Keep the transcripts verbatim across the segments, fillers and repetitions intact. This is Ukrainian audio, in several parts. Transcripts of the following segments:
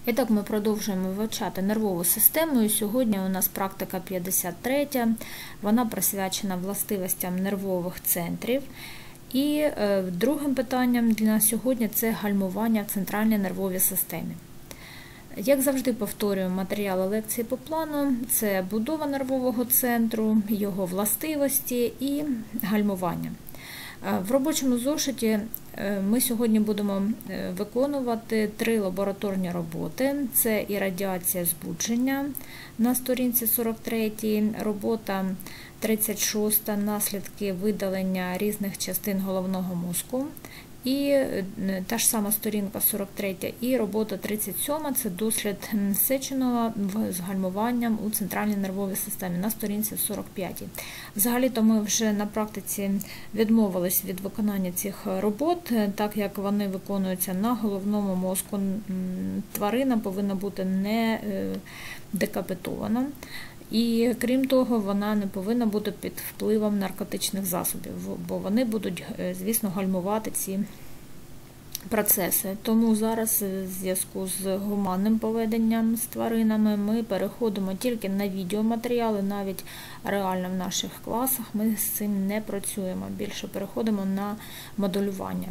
І так, ми продовжуємо вивчати нервову систему, і сьогодні у нас практика п'ятдесят третя, вона присвячена властивостям нервових центрів. І другим питанням на сьогодні – це гальмування в центральній нервовій системі. Як завжди повторюю матеріали лекції по плану, це будова нервового центру, його властивості і гальмування. В робочому зошиті ми сьогодні будемо виконувати три лабораторні роботи. Це і радіація збудження на сторінці сорок третій, робота тридцять шоста, наслідки видалення різних частин головного мозку. І та ж сама сторінка сорок третя, і робота тридцять сьома – це дослід Сеченова з гальмуванням у центральній нервовій системі на сторінці сорок п'ятій. Взагалі-то ми вже на практиці відмовились від виконання цих робот, так як вони виконуються на головному мозку. Тварина повинна бути не декапітована. І, крім того, вона не повинна бути під впливом наркотичних засобів, бо вони будуть, звісно, гальмувати ці процеси. Тому зараз, в зв'язку з гуманним поведенням з тваринами, ми переходимо тільки на відеоматеріали, навіть реально в наших класах ми з цим не працюємо, більше переходимо на моделювання.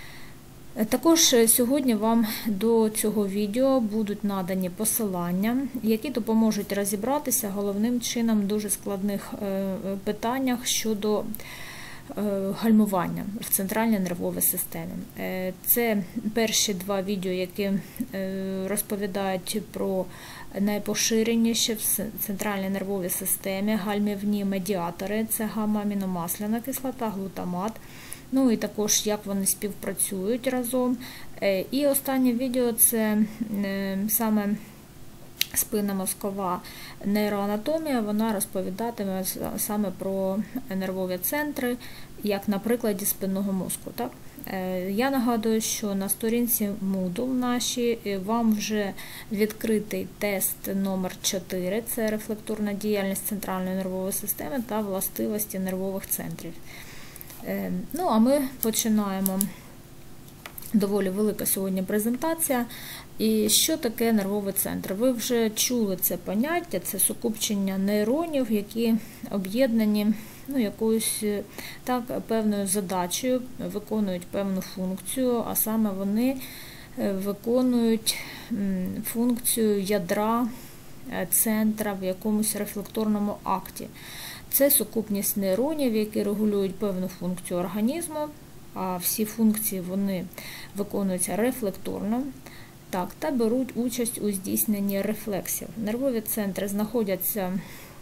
Також сьогодні вам до цього відео будуть надані посилання, які допоможуть розібратися головним чином в дуже складних питаннях щодо гальмування в центральній нервовій системі. Це перші два відео, які розповідають про найпоширеніші в центральній нервовій системі гальмівні медіатори, це гамма-аміномасляна кислота, глутамат. Ну і також, як вони співпрацюють разом. І останнє відео – це саме спинномозкова нейроанатомія, вона розповідатиме саме про нервові центри, як на прикладі спинного мозку. Так? Я нагадую, що на сторінці Moodle нашій вам вже відкритий тест номер чотири, це рефлекторна діяльність центральної нервової системи та властивості нервових центрів. Ну, а ми починаємо. Доволі велика сьогодні презентація. І що таке нервовий центр? Ви вже чули це поняття, це сукупчення нейронів, які об'єднані ну, якоюсь так, певною задачею, виконують певну функцію, а саме вони виконують функцію ядра центра в якомусь рефлекторному акті. Це сукупність нейронів, які регулюють певну функцію організму, а всі функції вони виконуються рефлекторно, так, та беруть участь у здійсненні рефлексів. Нервові центри знаходяться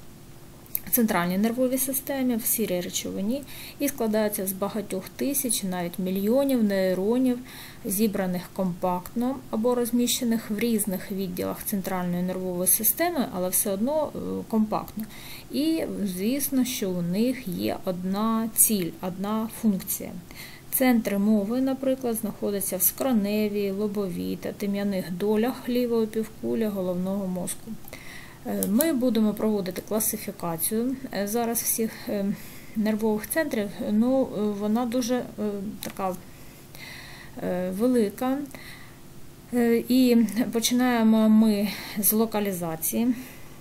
в центральній нервовій системі, в сірій речовині, і складаються з багатьох тисяч, навіть мільйонів нейронів, зібраних компактно або розміщених в різних відділах центральної нервової системи, але все одно компактно. І, звісно, що у них є одна ціль, одна функція. Центри мови, наприклад, знаходяться в скроневій, лобовій та тим'яних долях лівої півкулі головного мозку. Ми будемо проводити класифікацію зараз всіх нервових центрів, ну, вона дуже така велика. І починаємо ми з локалізації.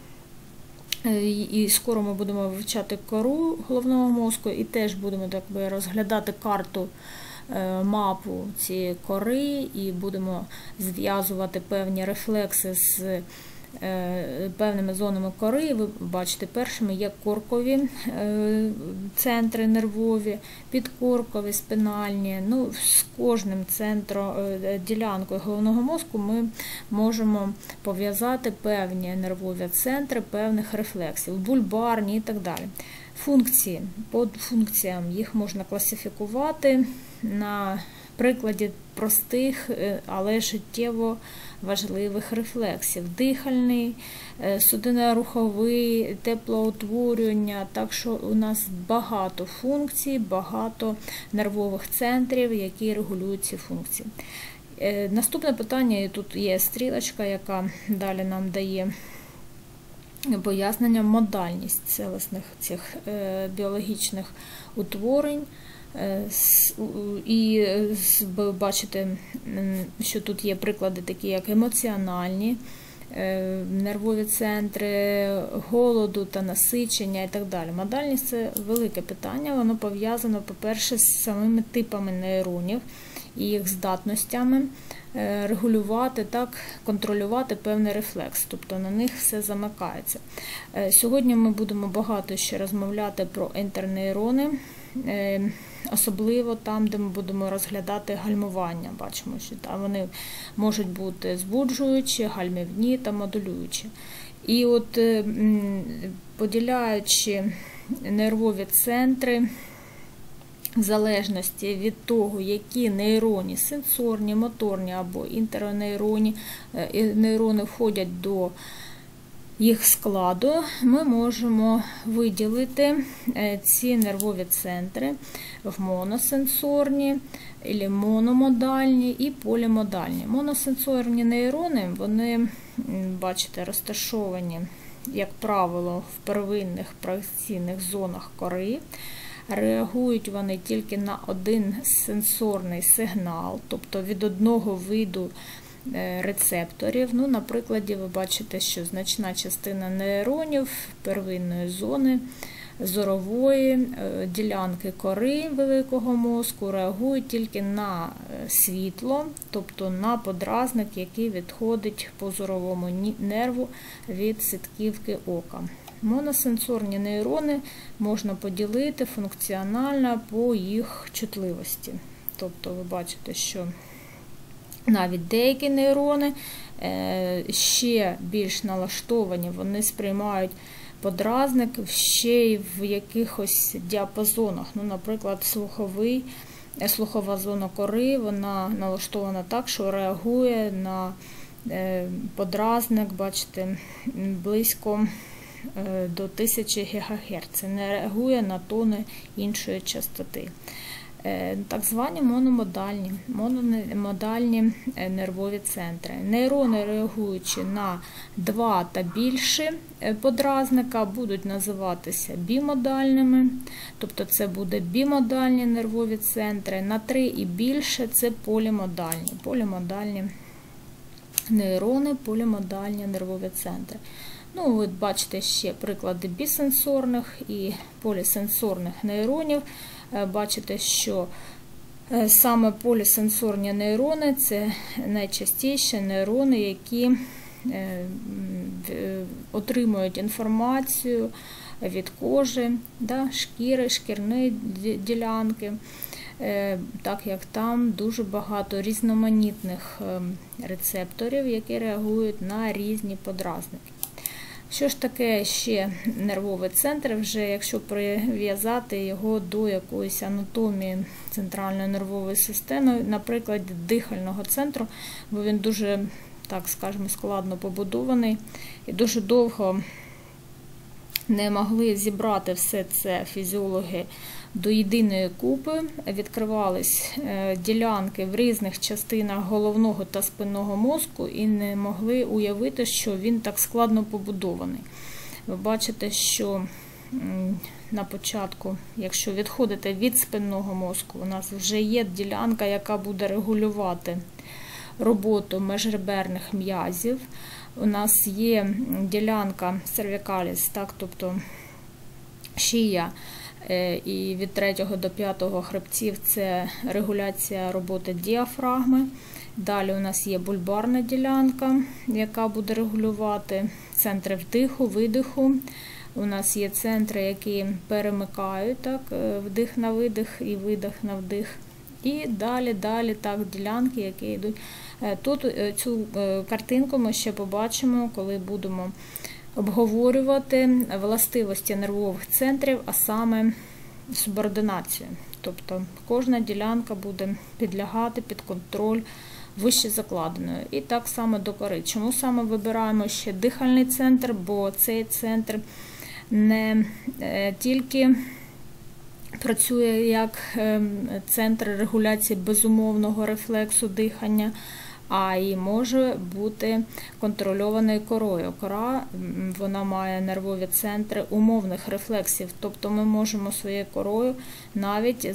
І скоро ми будемо вивчати кору головного мозку і теж будемо так би, розглядати карту, мапу цієї кори і будемо зв'язувати певні рефлекси з певними зонами кори. Ви бачите, першими є коркові центри нервові, підкоркові, спинальні. Ну, з кожним центром, ділянкою головного мозку ми можемо пов'язати певні нервові центри певних рефлексів, бульбарні і так далі. Функції. По функціям їх можна класифікувати на прикладі простих, але життєво важливих рефлексів. Дихальний, судинно-руховий, теплоутворювання. Так що у нас багато функцій, багато нервових центрів, які регулюють ці функції. Наступне питання, і тут є стрілочка, яка далі нам дає пояснення, модальність цілісних цих біологічних утворень І ви бачите, що тут є приклади такі, як емоціональні нервові центри, голоду та насичення і так далі. Модальність – це велике питання, воно пов'язано, по-перше, з самими типами нейронів і їх здатностями регулювати, так, контролювати певний рефлекс, тобто на них все замикається. Сьогодні ми будемо багато ще розмовляти про інтернейрони, особливо там, де ми будемо розглядати гальмування. Бачимо, що там вони можуть бути збуджуючі, гальмівні та модулюючі. І от поділяючи нервові центри, в залежності від того, які нейрони, сенсорні, моторні або інтернейроні, нейрони входять до їх складу, ми можемо виділити ці нервові центри в моносенсорні, або мономодальні і полімодальні. Моносенсорні нейрони, вони, бачите, розташовані, як правило, в первинних проекційних зонах кори. Реагують вони тільки на один сенсорний сигнал, тобто від одного виду рецепторів. Ну, на прикладі ви бачите, що значна частина нейронів первинної зони зорової ділянки кори великого мозку реагують тільки на світло, тобто на подразник, який відходить по зоровому нерву від сітківки ока. Моносенсорні нейрони можна поділити функціонально по їх чутливості. Тобто ви бачите, що навіть деякі нейрони ще більш налаштовані, вони сприймають подразник ще й в якихось діапазонах. Ну, наприклад, слуховий, слухова зона кори, вона налаштована так, що реагує на подразник, бачите, близько до тисячі гігагерц. Це не реагує на тони іншої частоти. Так звані мономодальні, мономодальні нервові центри. Нейрони, реагуючи на два та більше подразника, будуть називатися бімодальними, тобто це буде бімодальні нервові центри, на три і більше – це полімодальні, полімодальні нейрони, полімодальні нервові центри. Ну, ви бачите ще приклади бісенсорних і полісенсорних нейронів. Бачите, що саме полісенсорні нейрони – це найчастіше нейрони, які отримують інформацію від кожи, да, шкіри, шкірної ділянки, так як там дуже багато різноманітних рецепторів, які реагують на різні подразники. Що ж таке ще нервовий центр, вже якщо прив'язати його до якоїсь анатомії центральної нервової системи, наприклад, дихального центру, бо він дуже, так скажемо, складно побудований і дуже довго не могли зібрати все це фізіологи до єдиної купи, відкривались ділянки в різних частинах головного та спинного мозку і не могли уявити, що він так складно побудований. Ви бачите, що на початку, якщо відходити від спинного мозку, у нас вже є ділянка, яка буде регулювати роботу межреберних м'язів. У нас є ділянка cervicalis, так, тобто шия, і від третього до п'ятого хребців – це регуляція роботи діафрагми. Далі у нас є бульбарна ділянка, яка буде регулювати центри вдиху, видиху. У нас є центри, які перемикають, так, вдих на видих і видих на вдих. І далі, далі, так, ділянки, які йдуть. Тут цю картинку ми ще побачимо, коли будемо обговорювати властивості нервових центрів, а саме субординацію. Тобто кожна ділянка буде підлягати під контроль вище закладеної. І так само до кори. Чому саме вибираємо ще дихальний центр? Бо цей центр не тільки працює як центр регуляції безумовного рефлексу дихання, а і може бути контрольованою корою. Кора, вона має нервові центри умовних рефлексів, тобто ми можемо своєю корою навіть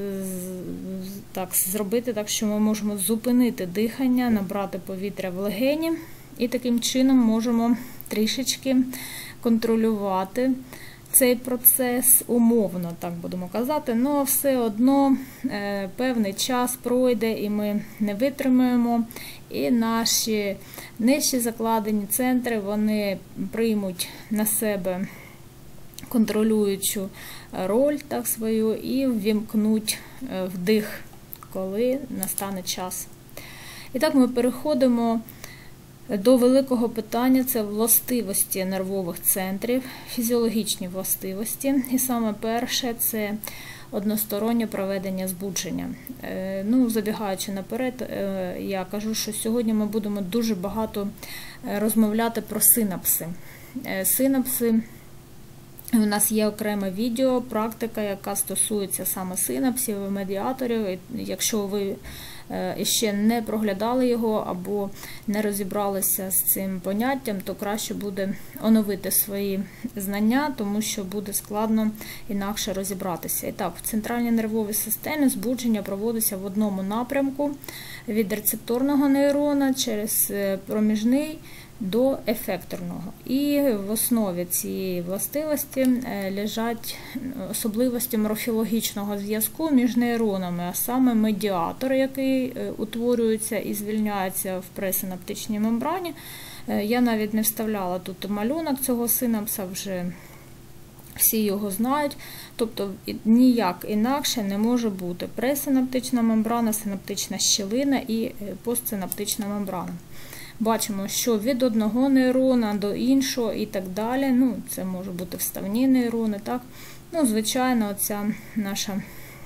так зробити так, що ми можемо зупинити дихання, набрати повітря в легені і таким чином можемо трішечки контролювати цей процес, умовно, так будемо казати, але все одно е, певний час пройде і ми не витримаємо, і наші нижчі закладені центри, вони приймуть на себе контролюючу роль так свою і ввімкнуть вдих, коли настане час. І так ми переходимо до великого питання – це властивості нервових центрів, фізіологічні властивості. І саме перше – це одностороннє проведення збудження. Ну, забігаючи наперед, я кажу, що сьогодні ми будемо дуже багато розмовляти про синапси. Синапси, у нас є окреме відео, практика, яка стосується саме синапсів і медіаторів. І якщо ви ще не проглядали його або не розібралися з цим поняттям, то краще буде оновити свої знання, тому що буде складно інакше розібратися. І так, в центральній нервовій системі збудження проводиться в одному напрямку від рецепторного нейрона через проміжний до ефекторного. І в основі цієї властивості лежать особливості морфологічного зв'язку між нейронами, а саме медіатор, який утворюється і звільняється в пресинаптичній мембрані. Я навіть не вставляла тут малюнок цього синапса, вже всі його знають, тобто ніяк інакше не може бути пресинаптична мембрана, синаптична щілина і постсинаптична мембрана. Бачимо, що від одного нейрона до іншого і так далі, ну, це може бути вставні нейрони, так? Ну, звичайно, ця наша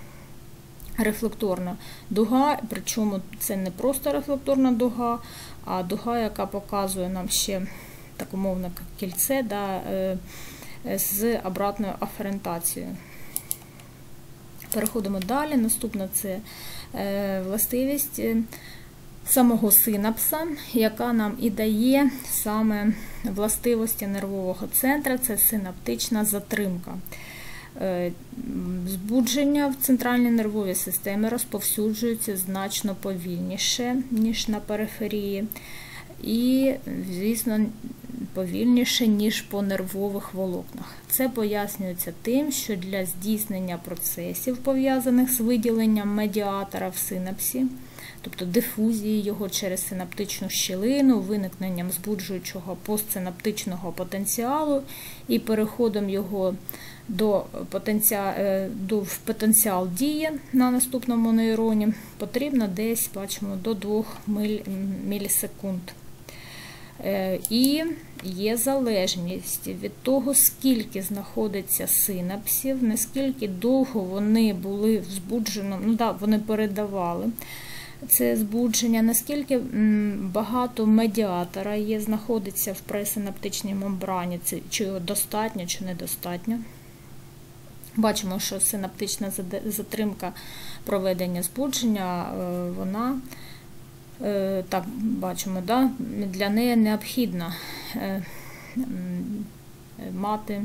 рефлекторна дуга, причому це не просто рефлекторна дуга, а дуга, яка показує нам ще, так умовно, кільце, да, з обратною аферентацією. Переходимо далі. Наступна – це властивість самого синапса, яка нам і дає саме властивості нервового центра, це синаптична затримка. Збудження в центральній нервовій системі розповсюджується значно повільніше, ніж на периферії, і, звісно, повільніше, ніж по нервових волокнах. Це пояснюється тим, що для здійснення процесів, пов'язаних з виділенням медіатора в синапсі, тобто дифузії його через синаптичну щілину, виникненням збуджуючого постсинаптичного потенціалу і переходом його до потенціал, до, в потенціал дії на наступному нейроні, потрібно десь, бачимо, до двох мілісекунд. І є залежність від того, скільки знаходиться синапсів, наскільки довго вони були в збудженому, ну так, вони передавали це збудження, наскільки багато медіатора є, знаходиться в пресинаптичній мембрані, чи його достатньо, чи недостатньо. Бачимо, що синаптична затримка проведення збудження, вона, так, бачимо, да, для неї необхідно мати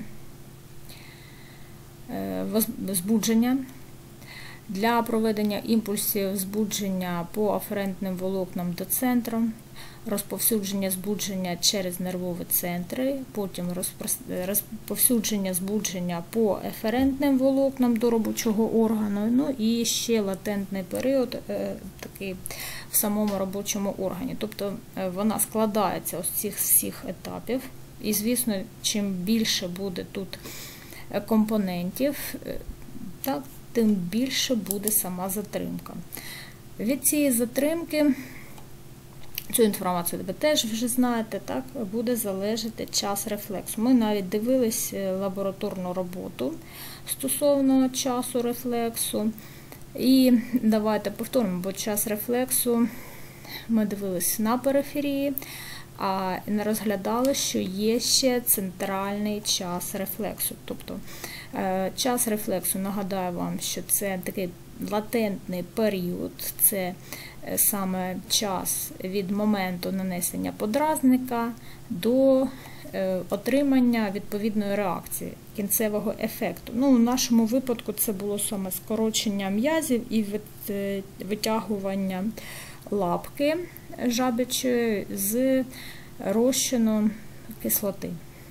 збудження. Для проведення імпульсів збудження по аферентним волокнам до центру, розповсюдження збудження через нервові центри, потім розповсюдження збудження по еферентним волокнам до робочого органу, ну і ще латентний період такий в самому робочому органі. Тобто вона складається з цих всіх етапів, і, звісно, чим більше буде тут компонентів, так, тим більше буде сама затримка. Від цієї затримки, цю інформацію ви теж вже знаєте, так, буде залежати час рефлексу. Ми навіть дивились лабораторну роботу стосовно часу рефлексу. І давайте повторимо, бо час рефлексу ми дивились на периферії, а не розглядали, що є ще центральний час рефлексу. Тобто час рефлексу, нагадаю вам, що це такий латентний період, це саме час від моменту нанесення подразника до отримання відповідної реакції, кінцевого ефекту. Ну, в нашому випадку це було саме скорочення м'язів і витягування лапки жабячої з розчину кислоти.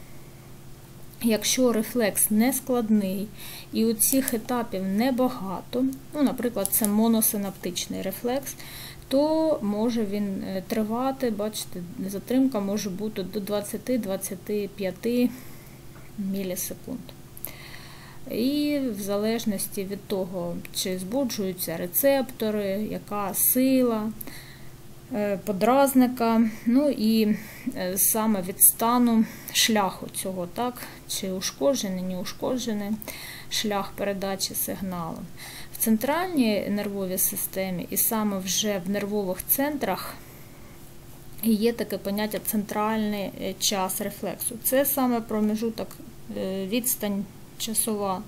Якщо рефлекс не складний і у цих етапів небагато, ну, наприклад, це моносинаптичний рефлекс, то може він тривати, бачите, затримка може бути до двадцяти-двадцяти п'яти мілісекунд. І в залежності від того, чи збуджуються рецептори, яка сила подразника, ну і саме від стану шляху цього, так, чи ушкоджений, не ушкоджений шлях передачі сигналу. В центральній нервовій системі і саме вже в нервових центрах є таке поняття центральний час рефлексу. Це саме промежуток, відстань часова,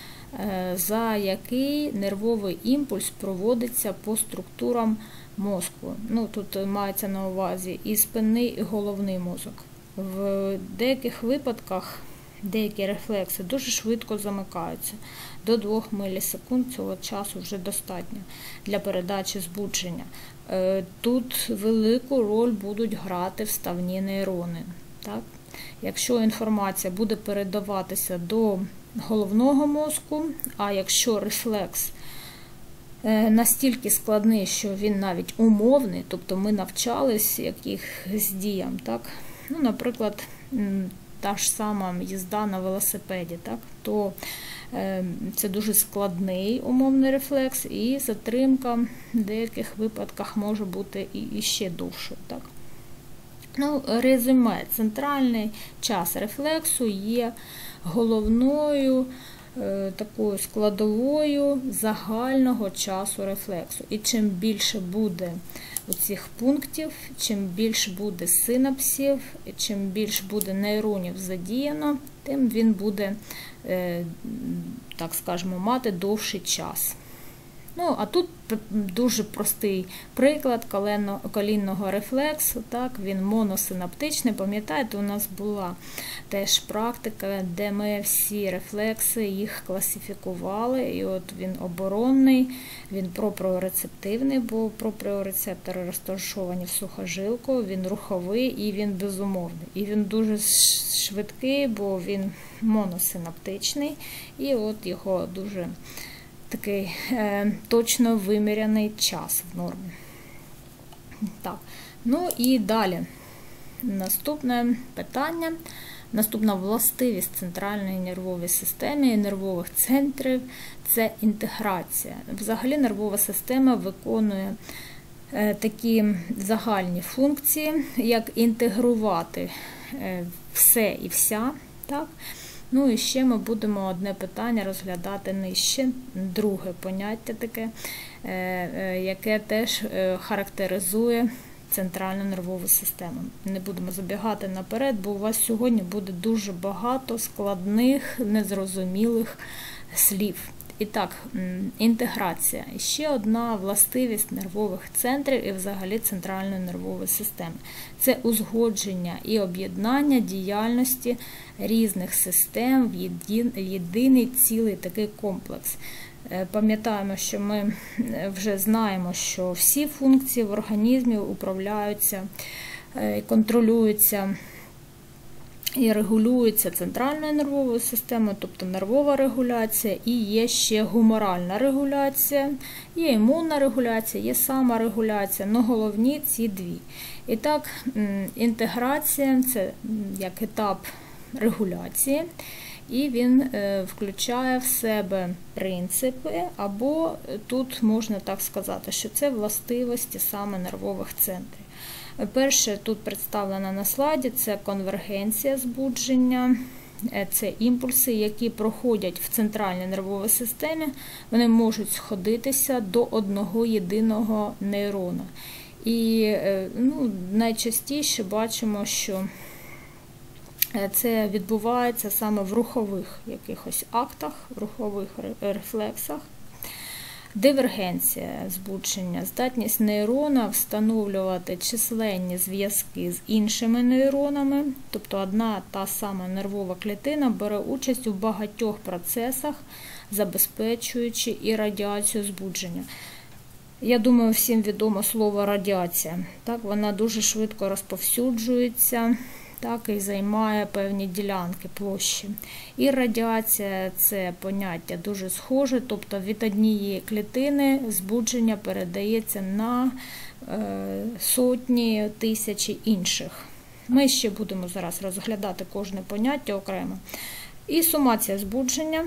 за який нервовий імпульс проводиться по структурам мозку. Ну, тут мається на увазі і спинний, і головний мозок. В деяких випадках деякі рефлекси дуже швидко замикаються. До двох мілісекунд цього часу вже достатньо для передачі збудження. Тут велику роль будуть грати вставні нейрони. Так? Якщо інформація буде передаватися до головного мозку, а якщо рефлекс настільки складний, що він навіть умовний, тобто ми навчались якихось діям, так? Ну, наприклад, та ж сама їзда на велосипеді, так? То е, це дуже складний умовний рефлекс, і затримка в деяких випадках може бути і, і ще довшою. Так? Ну, резюме. Центральний час рефлексу є головною е, такою складовою загального часу рефлексу. І чим більше буде цих пунктів, чим більше буде синапсів, чим більше буде нейронів задіяно, тим він буде, е, так скажемо, мати довший час. Ну, а тут дуже простий приклад колінного рефлексу, так, він моносинаптичний. Пам'ятаєте, у нас була теж практика, де ми всі рефлекси, їх класифікували, і от він оборонний, він пропріорецептивний, бо пропріорецептори розташовані в сухожилку, він руховий і він безумовний. І він дуже швидкий, бо він моносинаптичний, і от його дуже такий е, точно виміряний час в нормі. Так, ну і далі. Наступне питання. Наступна властивість центральної нервової системи і нервових центрів – це інтеграція. Взагалі нервова система виконує е, такі загальні функції, як інтегрувати е, все і вся, так? Ну і ще ми будемо одне питання розглядати нижче, друге поняття таке, яке теж характеризує центральну нервову систему. Не будемо забігати наперед, бо у вас сьогодні буде дуже багато складних, незрозумілих слів. І так, інтеграція. Ще одна властивість нервових центрів і взагалі центральної нервової системи. Це узгодження і об'єднання діяльності різних систем в єдиний цілий такий комплекс. Пам'ятаємо, що ми вже знаємо, що всі функції в організмі управляються, контролюються і регулюється центральною нервовою системою, тобто нервова регуляція, і є ще гуморальна регуляція, є імунна регуляція, є саморегуляція, але головні ці дві. І так, інтеграція – це як етап регуляції, і він включає в себе принципи, або тут можна так сказати, що це властивості саме нервових центрів. Перше, тут представлено на слайді, це конвергенція збудження, це імпульси, які проходять в центральній нервовій системі, вони можуть сходитися до одного єдиного нейрона. І ну, найчастіше бачимо, що це відбувається саме в рухових якихось актах, в рухових рефлексах. Дивергенція збудження – здатність нейрона встановлювати численні зв'язки з іншими нейронами, тобто одна та сама нервова клітина бере участь у багатьох процесах, забезпечуючи і радіацію збудження. Я думаю, всім відомо слово радіація. Так, вона дуже швидко розповсюджується, так, і займає певні ділянки площі. І радіація – це поняття дуже схоже, тобто від однієї клітини збудження передається на е, сотні, тисячі інших. Ми ще будемо зараз розглядати кожне поняття окремо. І сумація збудження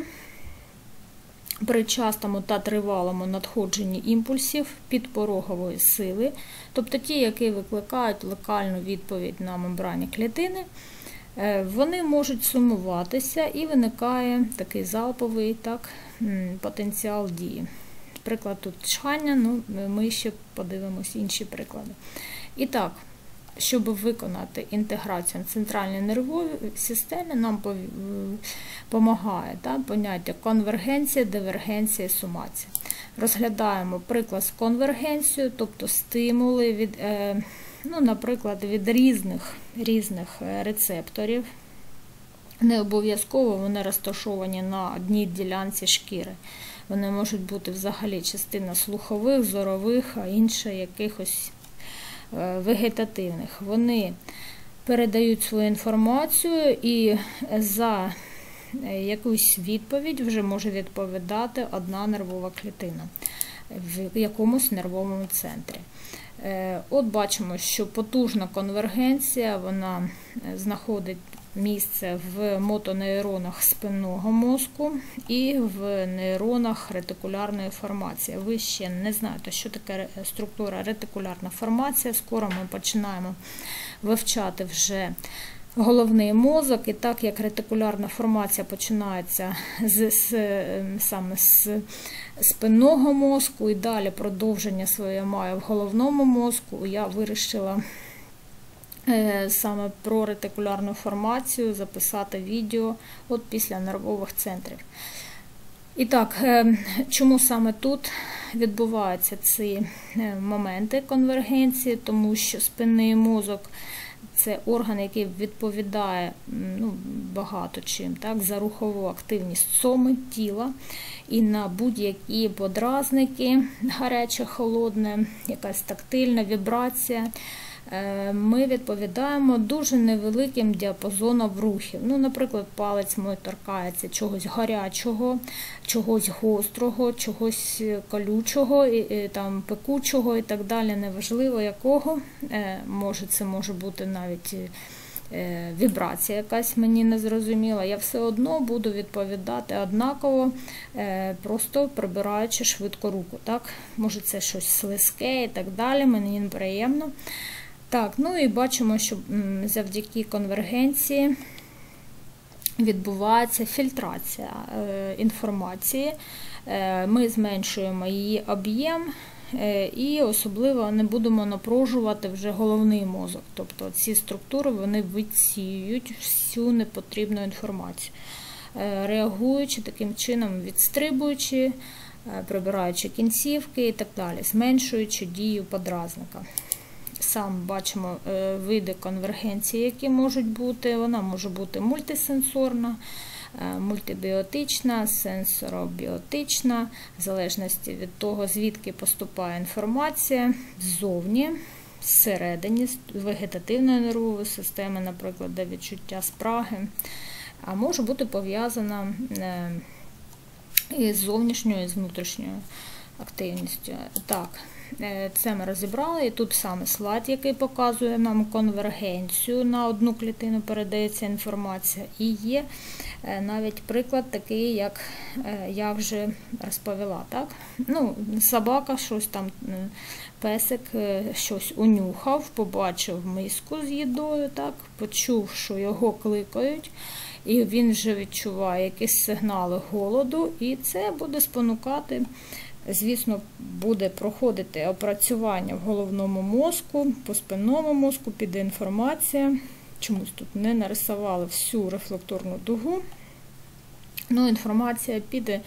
при частому та тривалому надходженні імпульсів підпорогової сили, тобто ті, які викликають локальну відповідь на мембрані клітини, вони можуть сумуватися і виникає такий залповий так, потенціал дії. Приклад тут чхання, ну, ми ще подивимось інші приклади. І так, щоб виконати інтеграцію в центральній нервовій системі, нам допомагає так, поняття конвергенція, дивергенція, сумація. Розглядаємо приклад з конвергенцією, тобто стимули, від, ну, наприклад, від різних, різних рецепторів. Не обов'язково вони розташовані на одній ділянці шкіри. Вони можуть бути взагалі частина слухових, зорових, а інша якихось вегетативних. Вони передають свою інформацію і за якусь відповідь вже може відповідати одна нервова клітина в якомусь нервовому центрі. От бачимо, що потужна конвергенція, вона знаходить місце в мотонейронах спинного мозку і в нейронах ретикулярної формації. Ви ще не знаєте, що таке структура ретикулярна формація. Скоро ми починаємо вивчати вже головний мозок. І так як ретикулярна формація починається з, з, саме з спинного мозку і далі продовження своє має в головному мозку, я вирішила саме про ретикулярну формацію записати відео от після нервових центрів. І так, чому саме тут відбуваються ці моменти конвергенції? Тому що спинний мозок – це орган, який відповідає ну, багато чим, так, за рухову активність соми, тіла, і на будь-які подразники, гаряче, холодне, якась тактильна вібрація, ми відповідаємо дуже невеликим діапазоном рухів. Ну, наприклад, палець мій торкається чогось гарячого, чогось гострого, чогось колючого, і, там, пекучого і так далі, неважливо якого. Може, це може бути навіть вібрація якась мені незрозуміла. Я все одно буду відповідати однаково, просто прибираючи швидко руку. Так? Може, це щось слизьке і так далі, мені неприємно. Так, ну і бачимо, що завдяки конвергенції відбувається фільтрація інформації. Ми зменшуємо її об'єм і особливо не будемо напружувати вже головний мозок. Тобто ці структури вони відсіюють всю непотрібну інформацію, реагуючи таким чином, відстрибуючи, прибираючи кінцівки і так далі, зменшуючи дію подразника. Сам бачимо види конвергенції, які можуть бути. Вона може бути мультисенсорна, мультибіотична, сенсоробіотична, в залежності від того, звідки поступає інформація, ззовні, зсередині вегетативної нервової системи, наприклад, де відчуття спраги, а може бути пов'язана із зовнішньою, і з внутрішньою активністю. Так. Це ми розібрали, і тут саме слайд, який показує нам конвергенцію, на одну клітину передається інформація, і є навіть приклад такий, як я вже розповіла. Так? Ну, собака, щось там, песик щось унюхав, побачив миску з їдою, так? Почув, що його кликають, і він вже відчуває якісь сигнали голоду, і це буде спонукати. Звісно, буде проходити опрацювання в головному мозку, по спинному мозку піде інформація. Чомусь тут не нарисували всю рефлекторну дугу. Ну, інформація піде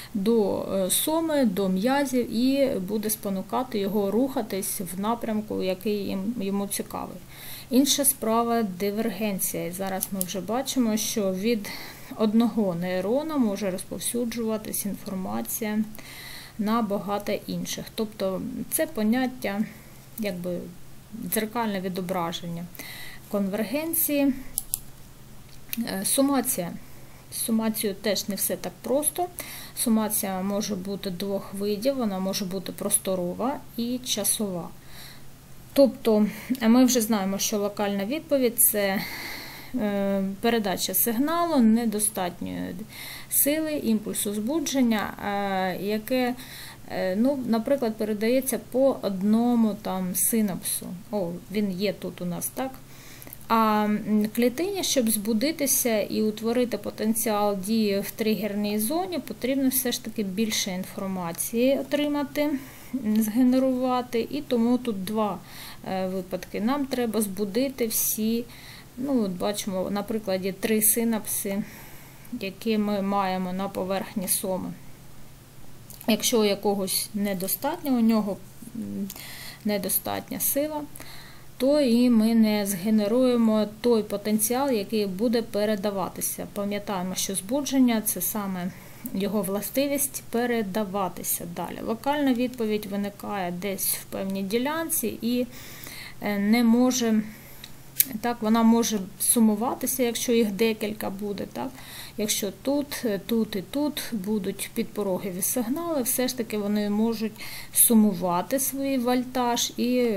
до соми, до м'язів і буде спонукати його рухатись в напрямку, який йому цікавий. Інша справа – дивергенція. І зараз ми вже бачимо, що від одного нейрона може розповсюджуватись інформація на багато інших. Тобто це поняття, якби дзеркальне відображення конвергенції. Сумація. З сумацією теж не все так просто. Сумація може бути двох видів, вона може бути просторова і часова. Тобто ми вже знаємо, що локальна відповідь – це передача сигналу недостатньої сили, імпульсу збудження, яке, ну, наприклад, передається по одному там синапсу. О, він є тут у нас, так? А клітині, щоб збудитися і утворити потенціал дії в тригерній зоні, потрібно все ж таки більше інформації отримати, згенерувати. І тому тут два випадки. Нам треба збудити всі, ну, от бачимо, на прикладі три синапси, які ми маємо на поверхні соми. Якщо у якогось недостатньо, у нього недостатня сила, то і ми не згенеруємо той потенціал, який буде передаватися. Пам'ятаємо, що збудження – це саме його властивість передаватися далі. Локальна відповідь виникає десь в певній ділянці і не може, так, вона може сумуватися, якщо їх декілька буде, так. Якщо тут, тут і тут будуть підпорогові сигнали, все ж таки вони можуть сумувати свій вольтаж і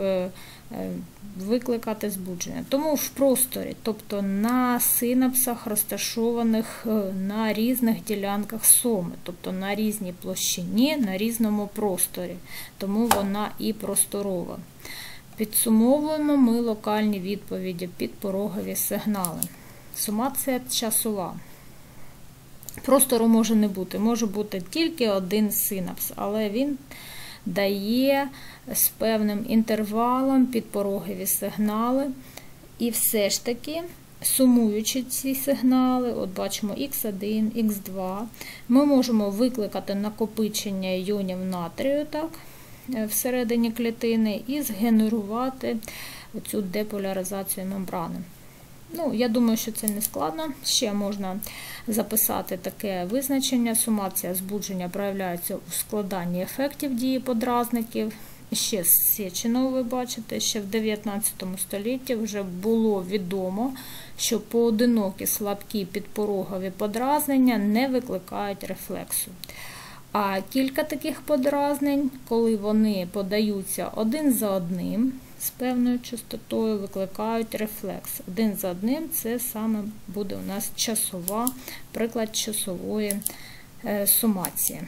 викликати збудження. Тому в просторі, тобто на синапсах, розташованих на різних ділянках соми, тобто на різній площині, на різному просторі, тому вона і просторова. Підсумовуємо ми локальні відповіді, підпорогові сигнали. Сумація часова. Простору може не бути, може бути тільки один синапс, але він дає з певним інтервалом підпорогові сигнали. І все ж таки, сумуючи ці сигнали, от бачимо ікс один, ікс два, ми можемо викликати накопичення іонів натрію, так, всередині клітини і згенерувати цю деполяризацію мембрани. Ну, я думаю, що це не складно. Ще можна записати таке визначення. Сумація збудження проявляється у складанні ефектів дії подразників. Ще з Сєчиного, ви бачите, ще в дев'ятнадцятому столітті вже було відомо, що поодинокі слабкі підпорогові подразнення не викликають рефлексу. А кілька таких подразнень, коли вони подаються один за одним, з певною частотою, викликають рефлекс. Один за одним – це саме буде у нас часова, приклад часової сумації.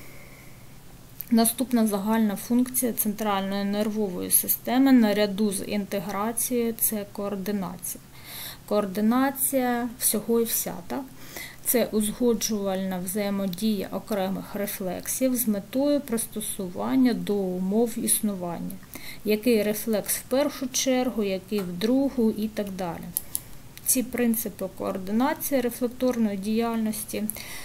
Наступна загальна функція центральної нервової системи наряду з інтеграцією – це координація. Координація всього і вся, так? Це узгоджувальна взаємодія окремих рефлексів з метою пристосування до умов існування. Який рефлекс в першу чергу, який в другу і так далі. Ці принципи координації рефлекторної діяльності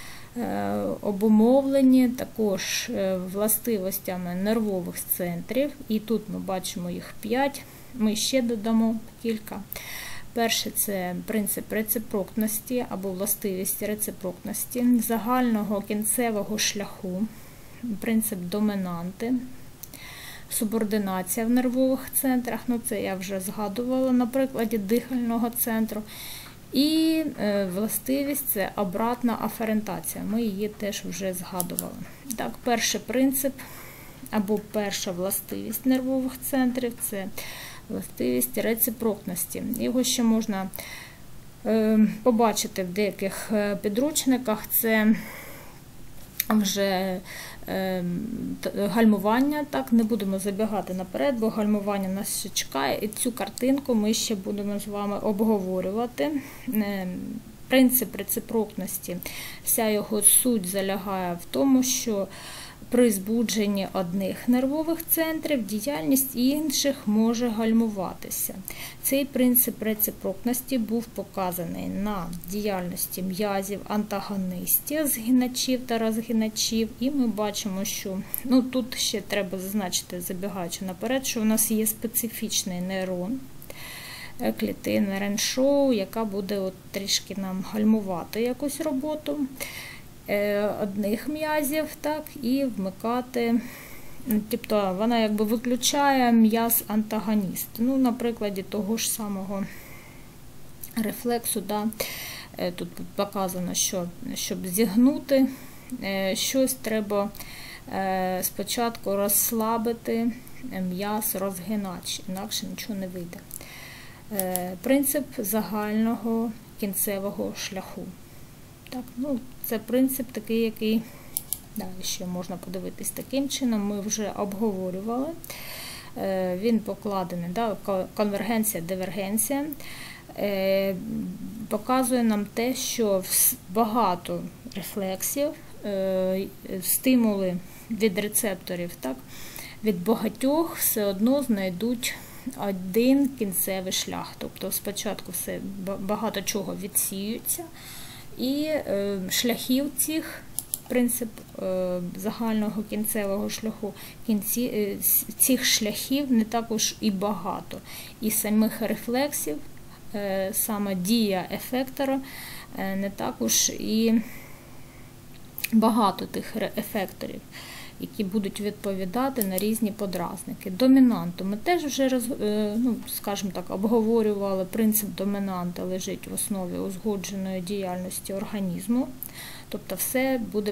обумовлені також властивостями нервових центрів. І тут ми бачимо їх п'ять, ми ще додамо кілька. Перше – це принцип рецепрокності або властивість рецепрокності, загального кінцевого шляху, принцип доминанти, субординація в нервових центрах, ну це я вже згадувала на прикладі дихального центру, і властивість – це обратна аферентація, ми її теж вже згадували. Так, перший принцип або перша властивість нервових центрів – це властивість рецепрокності. Його ще можна е, побачити в деяких підручниках. Це вже е, гальмування, так, не будемо забігати наперед, бо гальмування нас ще чекає, і цю картинку ми ще будемо з вами обговорювати. Е, принцип рецепрокності, вся його суть залягає в тому, що при збудженні одних нервових центрів діяльність інших може гальмуватися. Цей принцип реципрокності був показаний на діяльності м'язів антагонистів, згиначів та розгиначів, і ми бачимо, що, ну тут ще треба зазначити, забігаючи наперед, що у нас є специфічний нейрон, клітина Реншоу, яка буде от трішки нам гальмувати якусь роботу одних м'язів, так, і вмикати, тобто вона якби виключає м'яз-антагоніст. Ну, на прикладі того ж самого рефлексу, да, тут показано, що щоб зігнути щось, треба спочатку розслабити м'яз-розгинач, інакше нічого не вийде. Принцип загального кінцевого шляху. Так, ну, це принцип такий, який, да, ще можна подивитись таким чином, ми вже обговорювали. Він покладений, да, конвергенція, дивергенція, показує нам те, що багато рефлексів, стимули від рецепторів, так, від багатьох все одно знайдуть один кінцевий шлях. Тобто спочатку все, багато чого відсіюється, і е, шляхів цих, принцип е, загального кінцевого шляху, кінці, е, цих шляхів не також і багато. І самих рефлексів, е, саме дія ефектора, е, не також і багато тих ефекторів, які будуть відповідати на різні подразники. Домінанту ми теж вже, ну, скажімо так, обговорювали. Принцип домінанта лежить в основі узгодженої діяльності організму, тобто все буде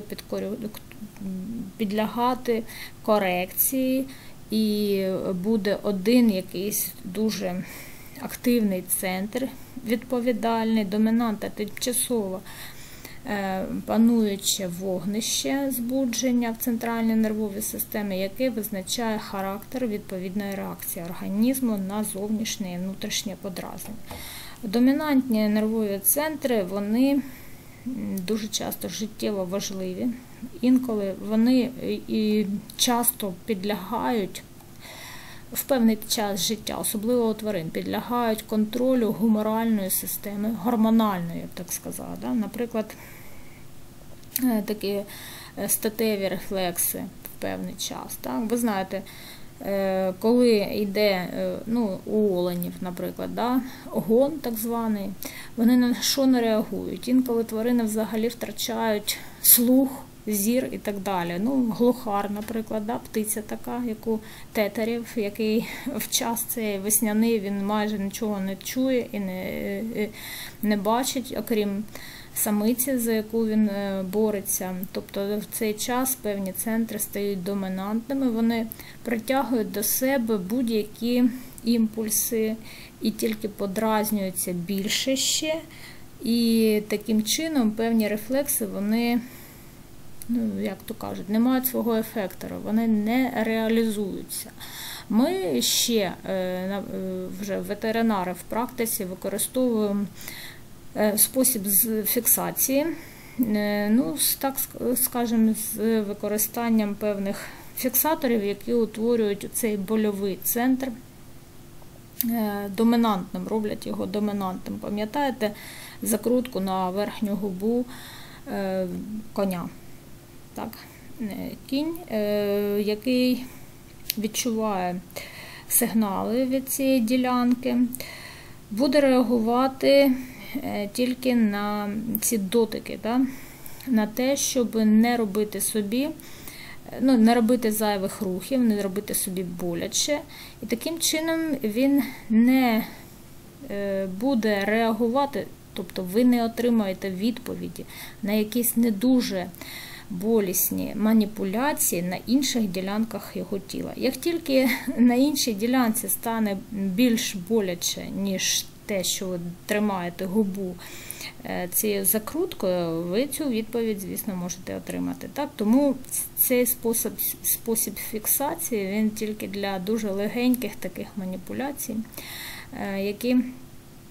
підлягати корекції, і буде один якийсь дуже активний центр відповідальний. Домінанта тимчасово пануюче вогнище збудження в центральній нервовій системі, яке визначає характер відповідної реакції організму на зовнішнє і внутрішнє подразнення. Домінантні нервові центри, вони дуже часто життєво важливі, інколи вони і часто підлягають в певний час життя, особливо у тварин, підлягають контролю гуморальної системи, гормональної, я б так сказала. Да? Наприклад, такі статеві рефлекси в певний час. Так? Ви знаєте, коли йде, ну, у оленів, наприклад, да? огон так званий, вони на що не реагують. Інколи тварини взагалі втрачають слух, зір і так далі. Ну, глухар, наприклад, да, птиця така, яку тетерів, який в час цей весняний, він майже нічого не чує і не, не бачить, окрім самиці, за яку він бореться. Тобто в цей час певні центри стають домінантними, вони притягують до себе будь-які імпульси і тільки подразнюються більше ще, і таким чином певні рефлекси, вони, ну, як то кажуть, не мають свого ефектора, вони не реалізуються. Ми ще, вже ветеринари в практиці, використовуємо спосіб з фіксації, ну, так скажемо, з використанням певних фіксаторів, які утворюють цей больовий центр домінантним, роблять його домінантним. Пам'ятаєте закрутку на верхню губу коня? Так, кінь, який відчуває сигнали від цієї ділянки, буде реагувати тільки на ці дотики, да? На те, щоб не робити собі, ну, не робити зайвих рухів, не робити собі боляче. І таким чином він не буде реагувати, тобто ви не отримаєте відповіді на якісь не дуже болісні маніпуляції на інших ділянках його тіла. Як тільки на іншій ділянці стане більш боляче, ніж те, що ви тримаєте губу цією закруткою, ви цю відповідь, звісно, можете отримати. Так? Тому цей спосіб, спосіб фіксації, він тільки для дуже легеньких таких маніпуляцій, які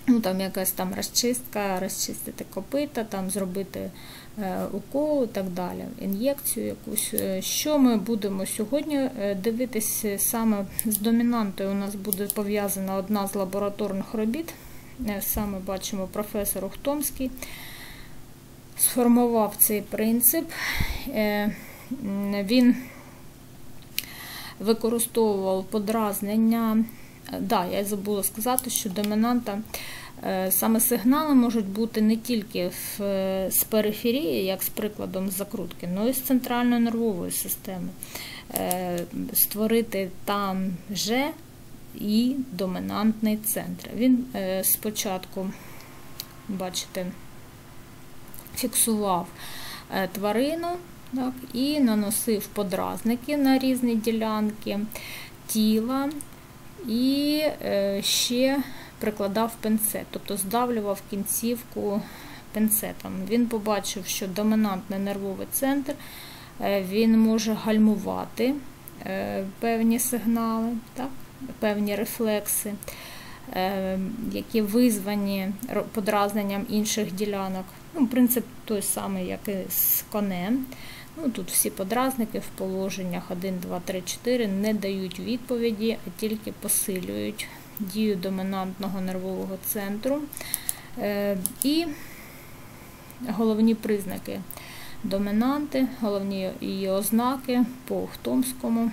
ну, там якась там розчистка, розчистити копита, там зробити е, укол і так далі, ін'єкцію якусь. Що ми будемо сьогодні дивитися саме з домінантою? У нас буде пов'язана одна з лабораторних робіт. Саме бачимо, професор Ухтомський сформував цей принцип. Е, він використовував подразнення. Да, я забула сказати, що домінанта, саме сигнали можуть бути не тільки в, з периферії, як з прикладом з закрутки, але й з центральної нервової системи. Створити там же і домінантний центр. Він спочатку, бачите, фіксував тварину, так, і наносив подразники на різні ділянки тіла, і ще прикладав пінцет, тобто здавлював кінцівку пінцетом. Він побачив, що домінантний нервовий центр, він може гальмувати певні сигнали, так, певні рефлекси, які визвані подразненням інших ділянок. Ну, принцип той самий, як і з конем. Ну, тут всі подразники в положеннях один, два, три, чотири не дають відповіді, а тільки посилюють дію домінантного нервового центру. І головні признаки домінанти, головні її ознаки по Ухтомському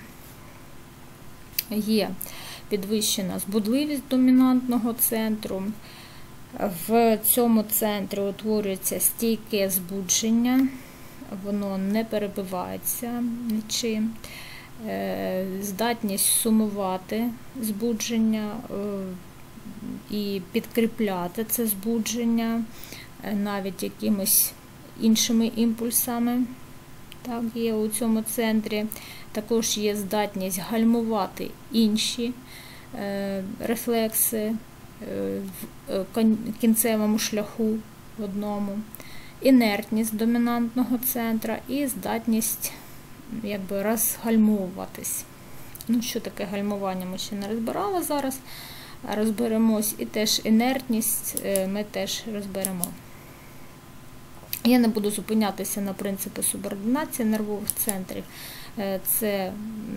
є підвищена збудливість домінантного центру. В цьому центрі утворюється стійке збудження, воно не перебивається нічим. Здатність сумувати збудження і підкріпляти це збудження навіть якимись іншими імпульсами, так, є у цьому центрі. Також є здатність гальмувати інші рефлекси в кінцевому шляху в одному, інертність домінантного центра і здатність якби розгальмовуватись. Ну, що таке гальмування, ми ще не розбирали, зараз розберемось. І теж інертність ми теж розберемо. Я не буду зупинятися на принципі субординації нервових центрів. Це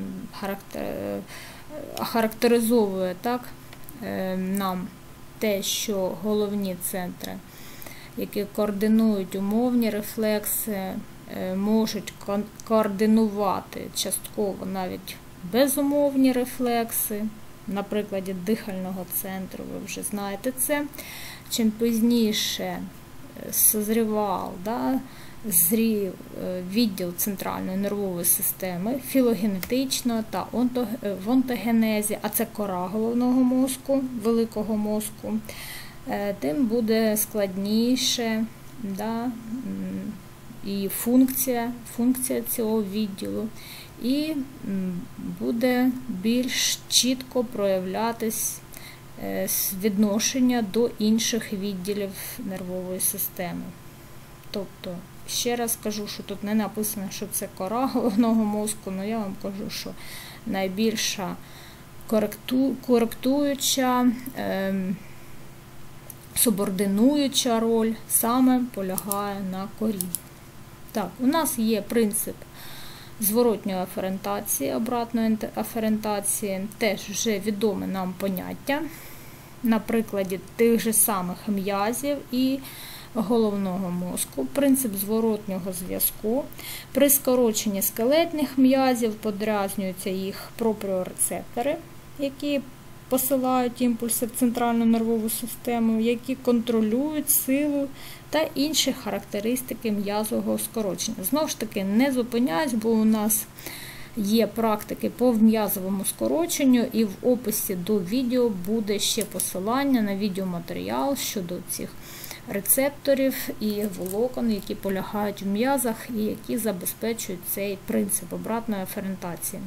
характеризовує, так, нам те, що головні центри, які координують умовні рефлекси, можуть координувати частково навіть безумовні рефлекси. На прикладі дихального центру ви вже знаєте це. Чим пізніше созрівав, да, зрів відділ центральної нервової системи, філогенетично та в онтогенезі, а це кора головного мозку, великого мозку, тим буде складніше, да, і функція, функція цього відділу, і буде більш чітко проявлятись відношення до інших відділів нервової системи. Тобто, ще раз кажу, що тут не написано, що це кора головного мозку, але я вам кажу, що найбільша коректу, коректуюча, е, субординуюча роль саме полягає на корі. Так, у нас є принцип зворотньої аферентації, обратної аферентації, теж вже відоме нам поняття на прикладі тих же самих м'язів і головного мозку. Принцип зворотнього зв'язку. При скороченні скелетних м'язів подразнюються їх пропріорецептори, які посилають імпульси в центральну нервову систему, які контролюють силу та інші характеристики м'язового скорочення. Знову ж таки, не зупиняюсь, бо у нас є практики по м'язовому скороченню, і в описі до відео буде ще посилання на відеоматеріал щодо цих рецепторів і волокон, які полягають в м'язах і які забезпечують цей принцип обратної аферентації.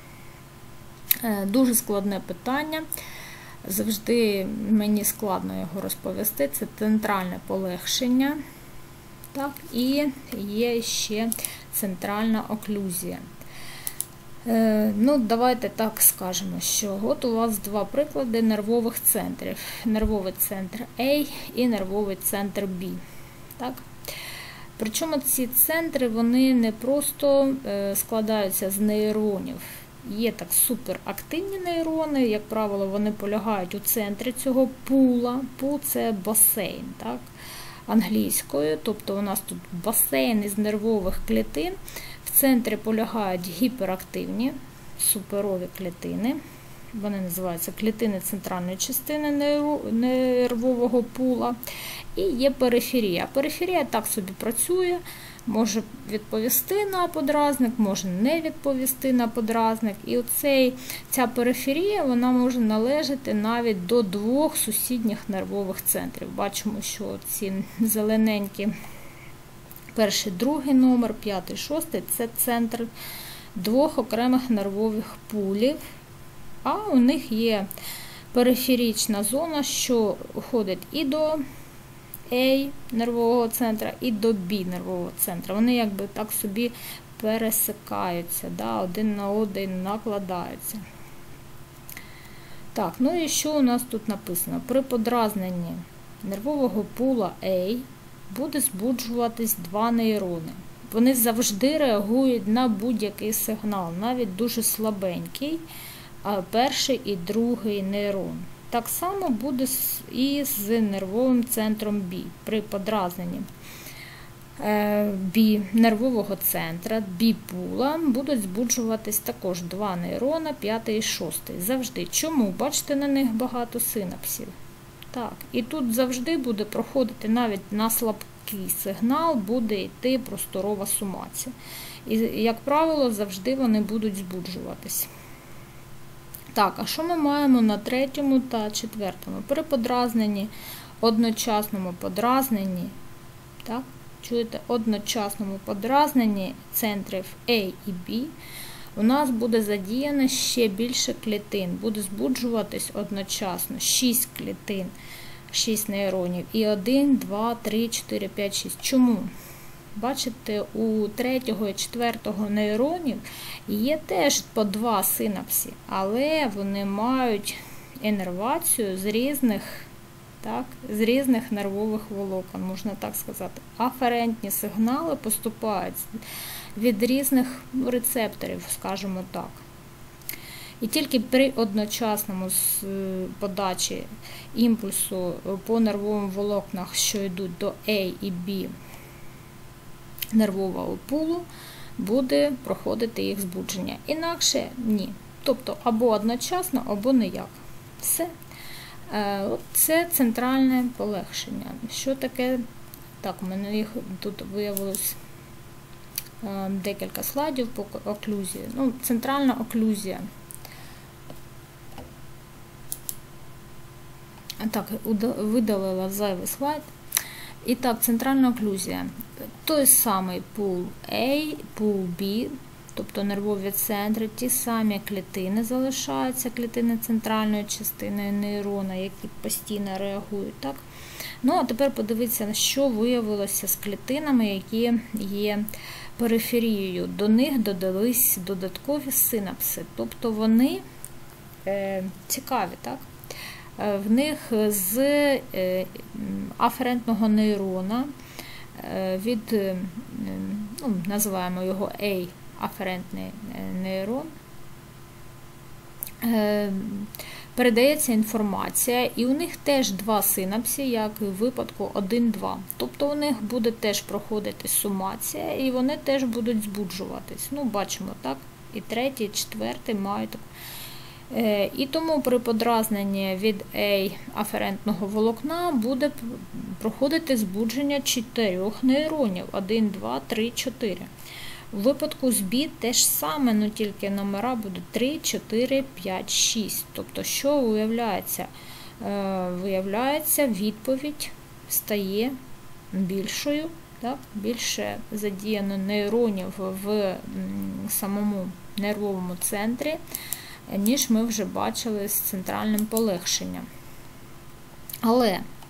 Дуже складне питання, завжди мені складно його розповісти, це центральне полегшення, так, і є ще центральна оклюзія. Ну, давайте так скажемо, що от у вас два приклади нервових центрів. Нервовий центр А і нервовий центр Б. Так? Причому ці центри, вони не просто складаються з нейронів. Є так суперактивні нейрони, як правило, вони полягають у центрі цього пула. Пул – це басейн, так? Англійською, тобто у нас тут басейн із нервових клітин. В центрі полягають гіперактивні суперові клітини. Вони називаються клітини центральної частини нервового пула. І є периферія. Периферія так собі працює, може відповісти на подразник, може не відповісти на подразник. І оцей, ця периферія, вона може належати навіть до двох сусідніх нервових центрів. Бачимо, що ці зелененькі перший, другий номер, п'ятий, шостий – це центр двох окремих нервових пулів, а у них є периферічна зона, що входить і до А нервового центра, і до Б нервового центра. Вони якби так собі пересикаються, да, один на один накладаються. Так, ну і що у нас тут написано? При подразненні нервового пула А буде збуджуватись два нейрони. Вони завжди реагують на будь-який сигнал, навіть дуже слабенький, а перший і другий нейрон. Так само буде і з нервовим центром Б. При подразненні Б нервового центра, Б-пула, будуть збуджуватись також два нейрона, п'ятий і шостий. Завжди. Чому? Бачите, на них багато синапсів. Так, і тут завжди буде проходити навіть на слабкий сигнал, буде йти просторова сумація. І, як правило, завжди вони будуть збуджуватись. Так, а що ми маємо на третьому та четвертому? При подразненні, одночасному подразненні, так, чуєте, одночасному подразненні центрів А і Б, у нас буде задіяно ще більше клітин, буде збуджуватись одночасно шість клітин, шість нейронів, і один, два, три, чотири, п'ять, шість. Чому? Бачите, у третього і четвертого нейронів є теж по два синапси, але вони мають іннервацію з різних, так, з різних нервових волокон, можна так сказати. Аферентні сигнали поступають від різних рецепторів, скажімо так. І тільки при одночасному подачі імпульсу по нервовим волокнах, що йдуть до А і Б нервового пулу, буде проходити їх збудження. Інакше ні. Тобто або одночасно, або ніяк. Все. Це центральне полегшення. Що таке? Так, у мене їх тут виявилось декілька слайдів по оклюзії. Ну, центральна оклюзія. Так, видалила зайвий слайд. І так, центральна оклюзія. Той самий пул А, пул Б, тобто нервові центри, ті самі клітини залишаються, клітини центральної частини нейрона, які постійно реагують. Так? Ну, а тепер подивіться, на що виявилося з клітинами, які є периферією. До них додались додаткові синапси, тобто вони е, цікаві, так? В них з аферентного нейрона, від, ну, називаємо його А, аферентний нейрон, передається інформація, і у них теж два синапси, як і в випадку один-два. Тобто у них буде теж проходити сумація, і вони теж будуть збуджуватись. Ну, бачимо, так? І третій, і четвертий мають. І тому при подразненні від А аферентного волокна буде проходити збудження чотирьох нейронів. один, два, три, чотири. У випадку з Б теж саме, але тільки номера будуть три, чотири, п'ять, шість. Тобто, що виявляється? Виявляється, відповідь стає більшою, так? Більше задіяно нейронів в самому нервовому центрі, ніж ми вже бачили з центральним полегшенням. Але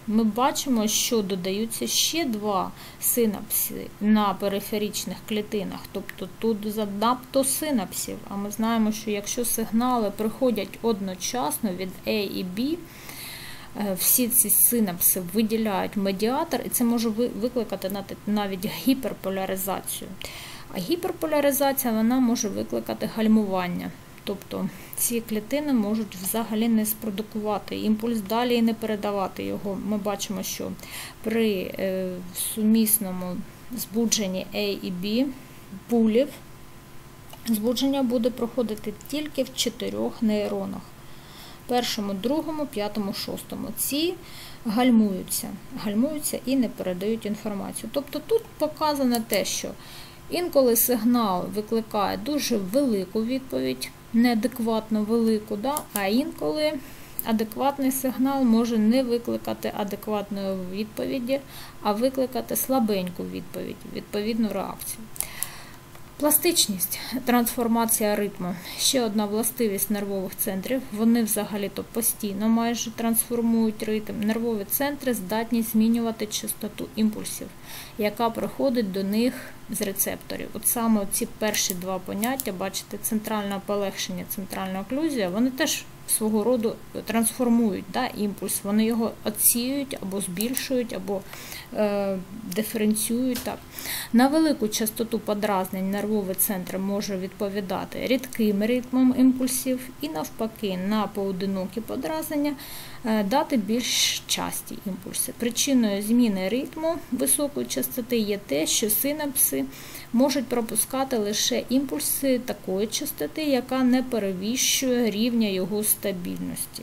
ми бачимо, що додаються ще два синапси на периферичних клітинах, тобто тут занадто синапсів, а ми знаємо, що якщо сигнали приходять одночасно від A і B, всі ці синапси виділяють медіатор, і це може викликати навіть гіперполяризацію. А гіперполяризація вона може викликати гальмування. Тобто ці клітини можуть взагалі не спродукувати імпульс далі і не передавати його. Ми бачимо, що при сумісному збудженні A і B пулів збудження буде проходити тільки в чотирьох нейронах. Першому, другому, п'ятому, шостому. Ці гальмуються, гальмуються і не передають інформацію. Тобто тут показано те, що інколи сигнал викликає дуже велику відповідь, неадекватно велику, да? А інколи адекватний сигнал може не викликати адекватної відповіді, а викликати слабеньку відповідь, відповідну реакцію. Пластичність, трансформація ритму. Ще одна властивість нервових центрів. Вони взагалі-то постійно майже трансформують ритм. Нервові центри здатні змінювати частоту імпульсів, яка приходить до них з рецепторів. От саме ці перші два поняття, бачите, центральне полегшення, центральна оклюзія, вони теж свого роду трансформують, да, імпульс. Вони його отсіюють або збільшують, або е, диференціюють. Так. На велику частоту подразнень нервовий центр може відповідати рідким ритмом імпульсів і навпаки на поодинокі подразнення е, дати більш часті імпульси. Причиною зміни ритму високої частоти є те, що синапси можуть пропускати лише імпульси такої частоти, яка не перевищує рівня його стабільності,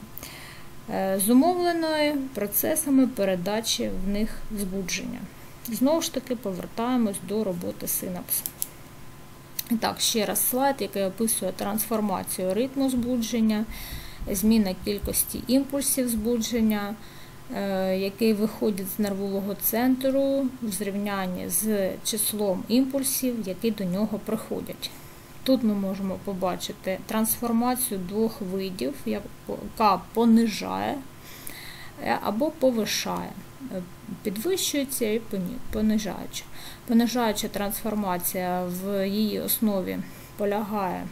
зумовленої процесами передачі в них збудження. Знову ж таки повертаємось до роботи синапсу. І так, ще раз слайд, який описує трансформацію ритму збудження, зміна кількості імпульсів збудження, який виходить з нервового центру в зрівнянні з числом імпульсів, які до нього приходять. Тут ми можемо побачити трансформацію двох видів, яка понижає або повишає, підвищується і понижаюча. Понижаюча трансформація в її основі полягає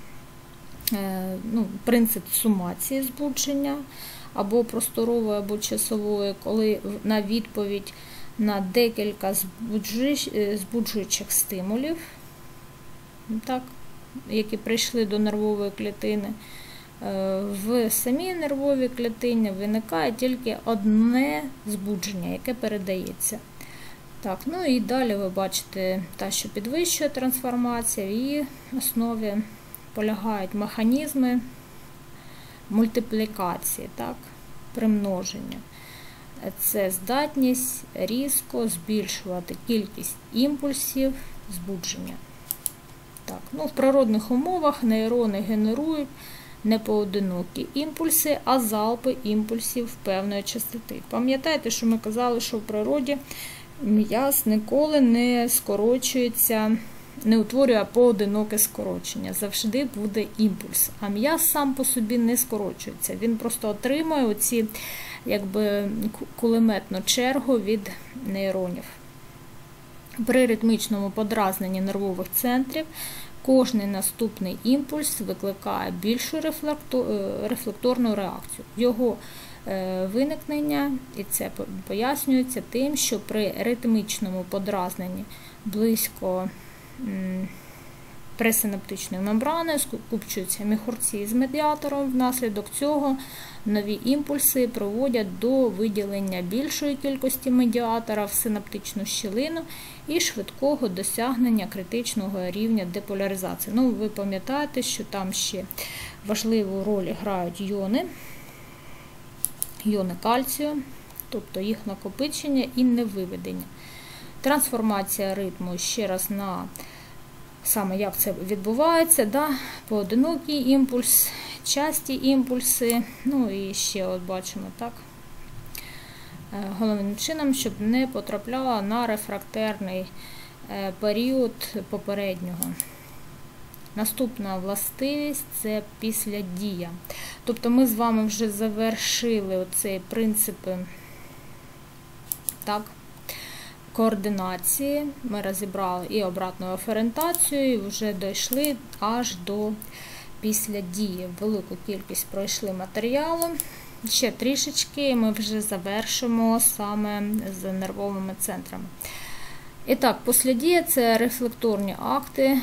ну, принцип сумації збудження, або просторової, або часової, коли на відповідь на декілька збуджуючих стимулів, так, які прийшли до нервової клітини, в самій нервовій клітині виникає тільки одне збудження, яке передається. Так, ну і далі ви бачите те, що підвищує трансформація, в її основі полягають механізми мультиплікації, так, примноження. Це здатність різко збільшувати кількість імпульсів збудження. Так, ну, в природних умовах нейрони генерують не поодинокі імпульси, а залпи імпульсів певної частоти. Пам'ятаєте, що ми казали, що в природі м'яз ніколи не скорочується, не утворює поодиноке скорочення. Завжди буде імпульс. А м'яз сам по собі не скорочується. Він просто отримує оці, якби, кулеметну чергу від нейронів. При ритмічному подразненні нервових центрів кожний наступний імпульс викликає більшу рефлекторну реакцію. Його виникнення, і це пояснюється тим, що при ритмічному подразненні близько пресинаптичної мембрани скупчуються міхурці з медіатором. Внаслідок цього нові імпульси приводять до виділення більшої кількості медіатора в синаптичну щілину і швидкого досягнення критичного рівня деполяризації. Ну, ви пам'ятаєте, що там ще важливу роль грають йони, йони кальцію, тобто їх накопичення і невиведення. Трансформація ритму, ще раз на саме як це відбувається, да? Поодинокий імпульс, часті імпульси, ну і ще от бачимо, так, головним чином, щоб не потрапляла на рефрактерний період попереднього. Наступна властивість – це післядія. Тобто ми з вами вже завершили оцей принцип Так, координації ми розібрали і обратну аферентацію, і вже дійшли аж до після дії. Велику кількість пройшли матеріалу. Ще трішечки і ми вже завершимо саме з нервовими центрами. І так, післядія – це рефлекторні акти,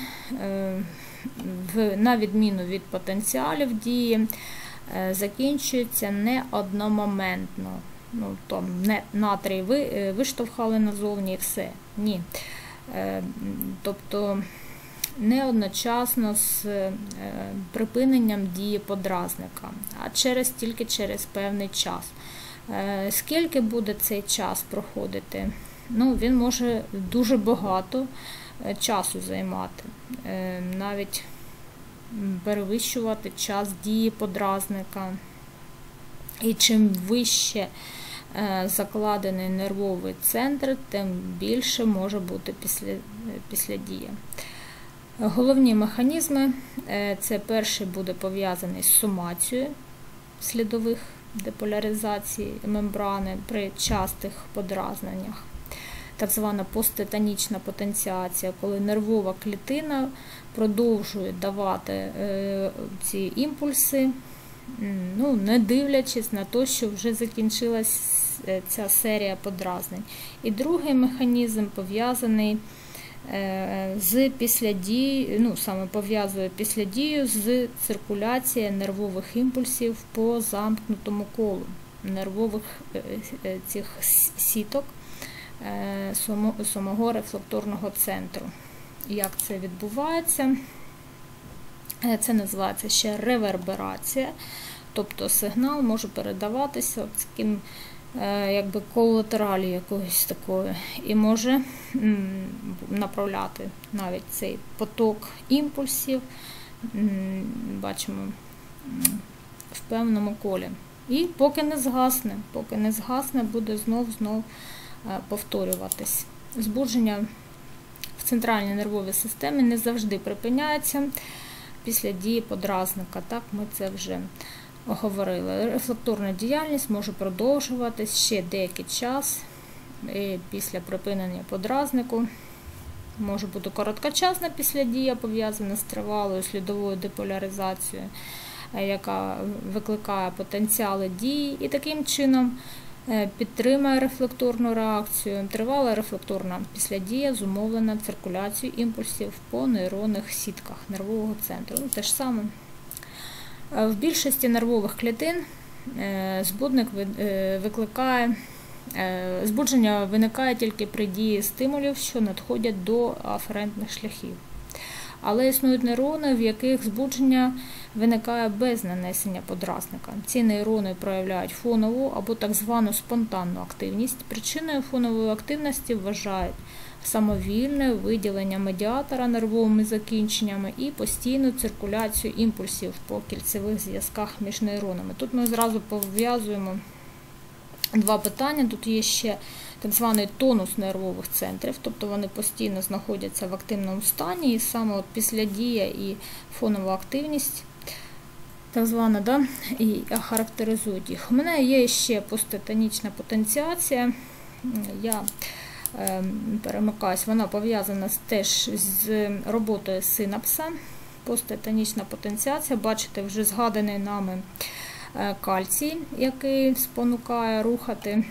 на відміну від потенціалів дії, закінчуються не одномоментно. Ну, там, не натрій ви, виштовхали назовні і все. Ні. Тобто, не одночасно з припиненням дії подразника, а через, тільки через певний час. Скільки буде цей час проходити? Ну, він може дуже багато часу займати, навіть перевищувати час дії подразника. І чим вище закладений нервовий центр, тим більше може бути після, післядія. Головні механізми – це перший буде пов'язаний з сумацією слідових деполяризацій мембрани при частих подразненнях. Так звана посттетанічна потенціація, коли нервова клітина продовжує давати е, ці імпульси, ну, не дивлячись на те, що вже закінчилась ця серія подразнень. І другий механізм пов'язаний е, з післядією, ну, саме пов'язує післядію з циркуляцією нервових імпульсів по замкнутому колу нервових е, е, цих сіток самого рефлекторного центру. Як це відбувається? Це називається ще реверберація, тобто сигнал може передаватися таким, якби колатералі якогось такої, і може направляти навіть цей поток імпульсів, бачимо, в певному колі. І поки не згасне, поки не згасне, буде знов-знов повторюватись. Збудження в центральній нервовій системі не завжди припиняється після дії подразника. Так, ми це вже говорили. Рефлекторна діяльність може продовжуватись ще деякий час і після припинення подразнику. Може бути короткочасна післядія, пов'язана з тривалою слідовою деполяризацією, яка викликає потенціали дії, і таким чином підтримує рефлекторну реакцію. Тривала рефлекторна післядія зумовлена циркуляцією імпульсів по нейронних сітках нервового центру. Ну, те ж саме. В більшості нервових клітин збудник викликає, збудження виникає тільки при дії стимулів, що надходять до аферентних шляхів. Але існують нейрони, в яких збудження виникає без нанесення подразника. Ці нейрони проявляють фонову або так звану спонтанну активність. Причиною фонової активності вважають самовільне виділення медіатора нервовими закінченнями і постійну циркуляцію імпульсів по кільцевих зв'язках між нейронами. Тут ми зразу пов'язуємо два питання. Тут є ще так званий тонус нервових центрів, тобто вони постійно знаходяться в активному стані, і саме от післядія і фонова активність, так звана, да, і характеризують їх. У мене є ще посттетанічна потенціація, я е, перемикаюсь, вона пов'язана теж з роботою синапса. Посттетанічна потенціація, бачите, вже згаданий нами кальцій, який спонукає рухати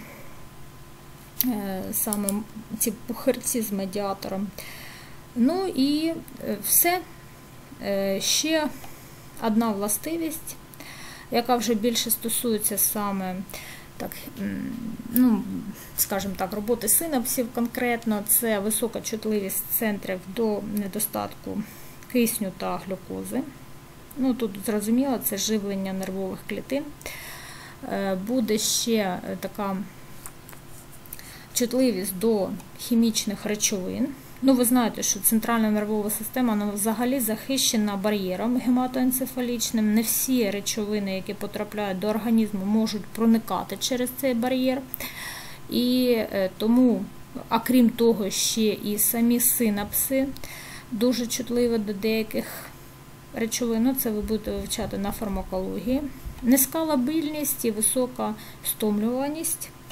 саме ці пухирці з медіатором. Ну і все. Ще одна властивість, яка вже більше стосується саме, так, ну, скажімо так, роботи синапсів конкретно, це висока чутливість центрів до недостатку кисню та глюкози. Ну, тут зрозуміло, це живлення нервових клітин. Буде ще така чутливість до хімічних речовин. Ну, ви знаєте, що центральна нервова система вона взагалі захищена бар'єром гематоенцефалічним. Не всі речовини, які потрапляють до організму, можуть проникати через цей бар'єр. І тому, а крім того, ще і самі синапси дуже чутливі до деяких речовин. Ну, це ви будете вивчати на фармакології. Низька лабільність і висока стомлюваність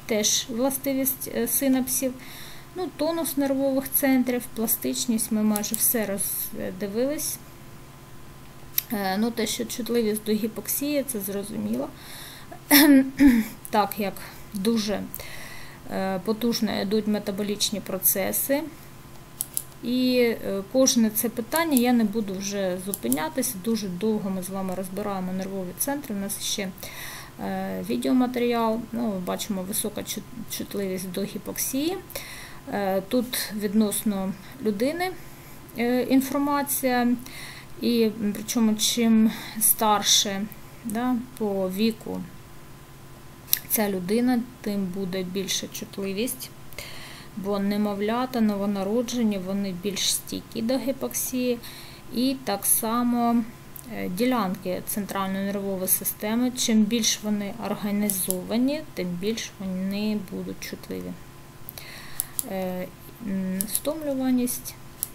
теж властивість синапсів. Ну, тонус нервових центрів, пластичність, ми майже все роздивились. Ну, те, що чутливість до гіпоксії, це зрозуміло. Так як дуже потужно йдуть метаболічні процеси. І кожне це питання я не буду вже зупинятися, дуже довго ми з вами розбираємо нервові центри, у нас ще відеоматеріал, ну, ми бачимо висока чутливість до гіпоксії. Тут відносно людини інформація, і причому чим старше, да, по віку ця людина, тим буде більша чутливість, бо немовлята, новонароджені, вони більш стійкі до гіпоксії, і так само ділянки центральної нервової системи, чим більш вони організовані, тим більш вони будуть чутливі. Стомлюваність,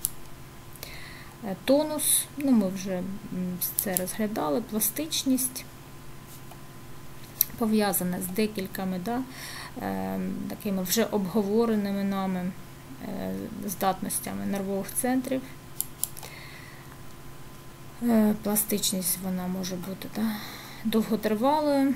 тонус, ну ми вже це розглядали, пластичність, пов'язана з декількома, да, такими вже обговореними нами здатностями нервових центрів. Пластичність вона може бути, да, довготривалою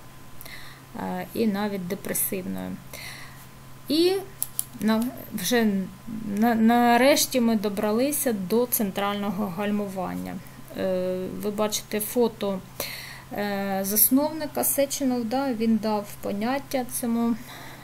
і навіть депресивною. І вже нарешті ми добралися до центрального гальмування. Ви бачите фото засновника Сеченов, да, він дав поняття цьому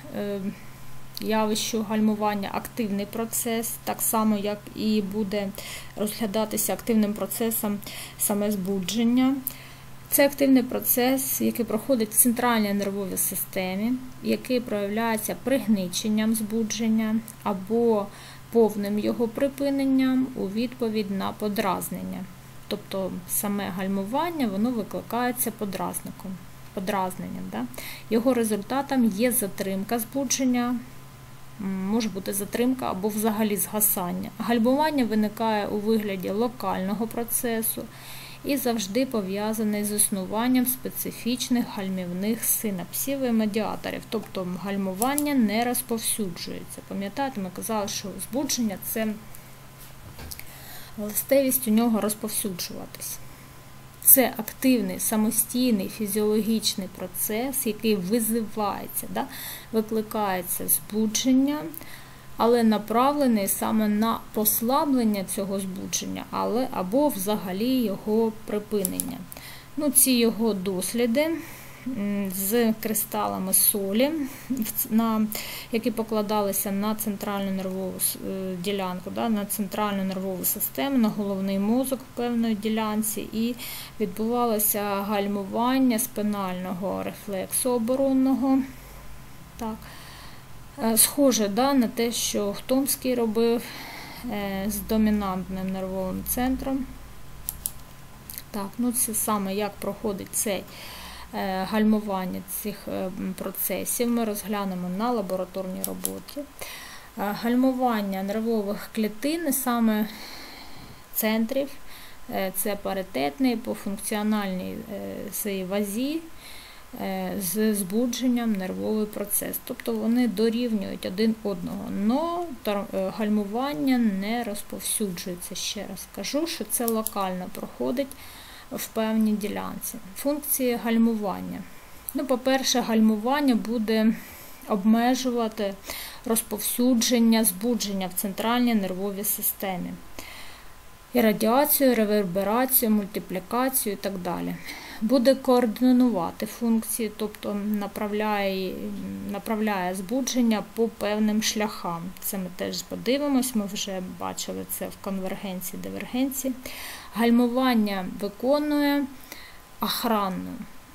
явищу гальмування, активний процес, так само, як і буде розглядатися активним процесом саме збудження. Це активний процес, який проходить в центральній нервовій системі, який проявляється пригниченням збудження або повним його припиненням у відповідь на подразнення. Тобто саме гальмування, воно викликається подразником, подразненням. Да? Його результатом є затримка збудження, може бути затримка або взагалі згасання. Гальмування виникає у вигляді локального процесу і завжди пов'язаний з існуванням специфічних гальмівних синапсів і медіаторів. Тобто гальмування не розповсюджується. Пам'ятаєте, ми казали, що збудження – це властивість у нього розповсюджуватись. Це активний, самостійний, фізіологічний процес, який визивається, да, викликається збудження, але направлений саме на послаблення цього збудження, але, або взагалі його припинення. Ну, ці його досліди з кристалами солі, на, які покладалися на центральну нервову ділянку, да, на центральну нервову систему, на головний мозок в певної ділянці, і відбувалося гальмування спинального рефлексу оборонного. Так. Схоже, да, на те, що Хтомський робив з домінантним нервовим центром. Так, ну це саме як проходить цей гальмування цих процесів ми розглянемо на лабораторній роботі. Гальмування нервових клітин, саме центрів, це паритетний по функціональній своїй вазі з збудженням нервовий процес. Тобто вони дорівнюють один одного, але гальмування не розповсюджується. Ще раз кажу, що це локально проходить в певній ділянці. Функції гальмування. Ну, по-перше, гальмування буде обмежувати розповсюдження збудження в центральній нервовій системі. І радіацію, реверберацію, мультиплікацію і так далі. Буде координувати функції, тобто направляє, направляє збудження по певним шляхам. Це ми теж подивимось, ми вже бачили це в конвергенції, дивергенції. Гальмування виконує охранну,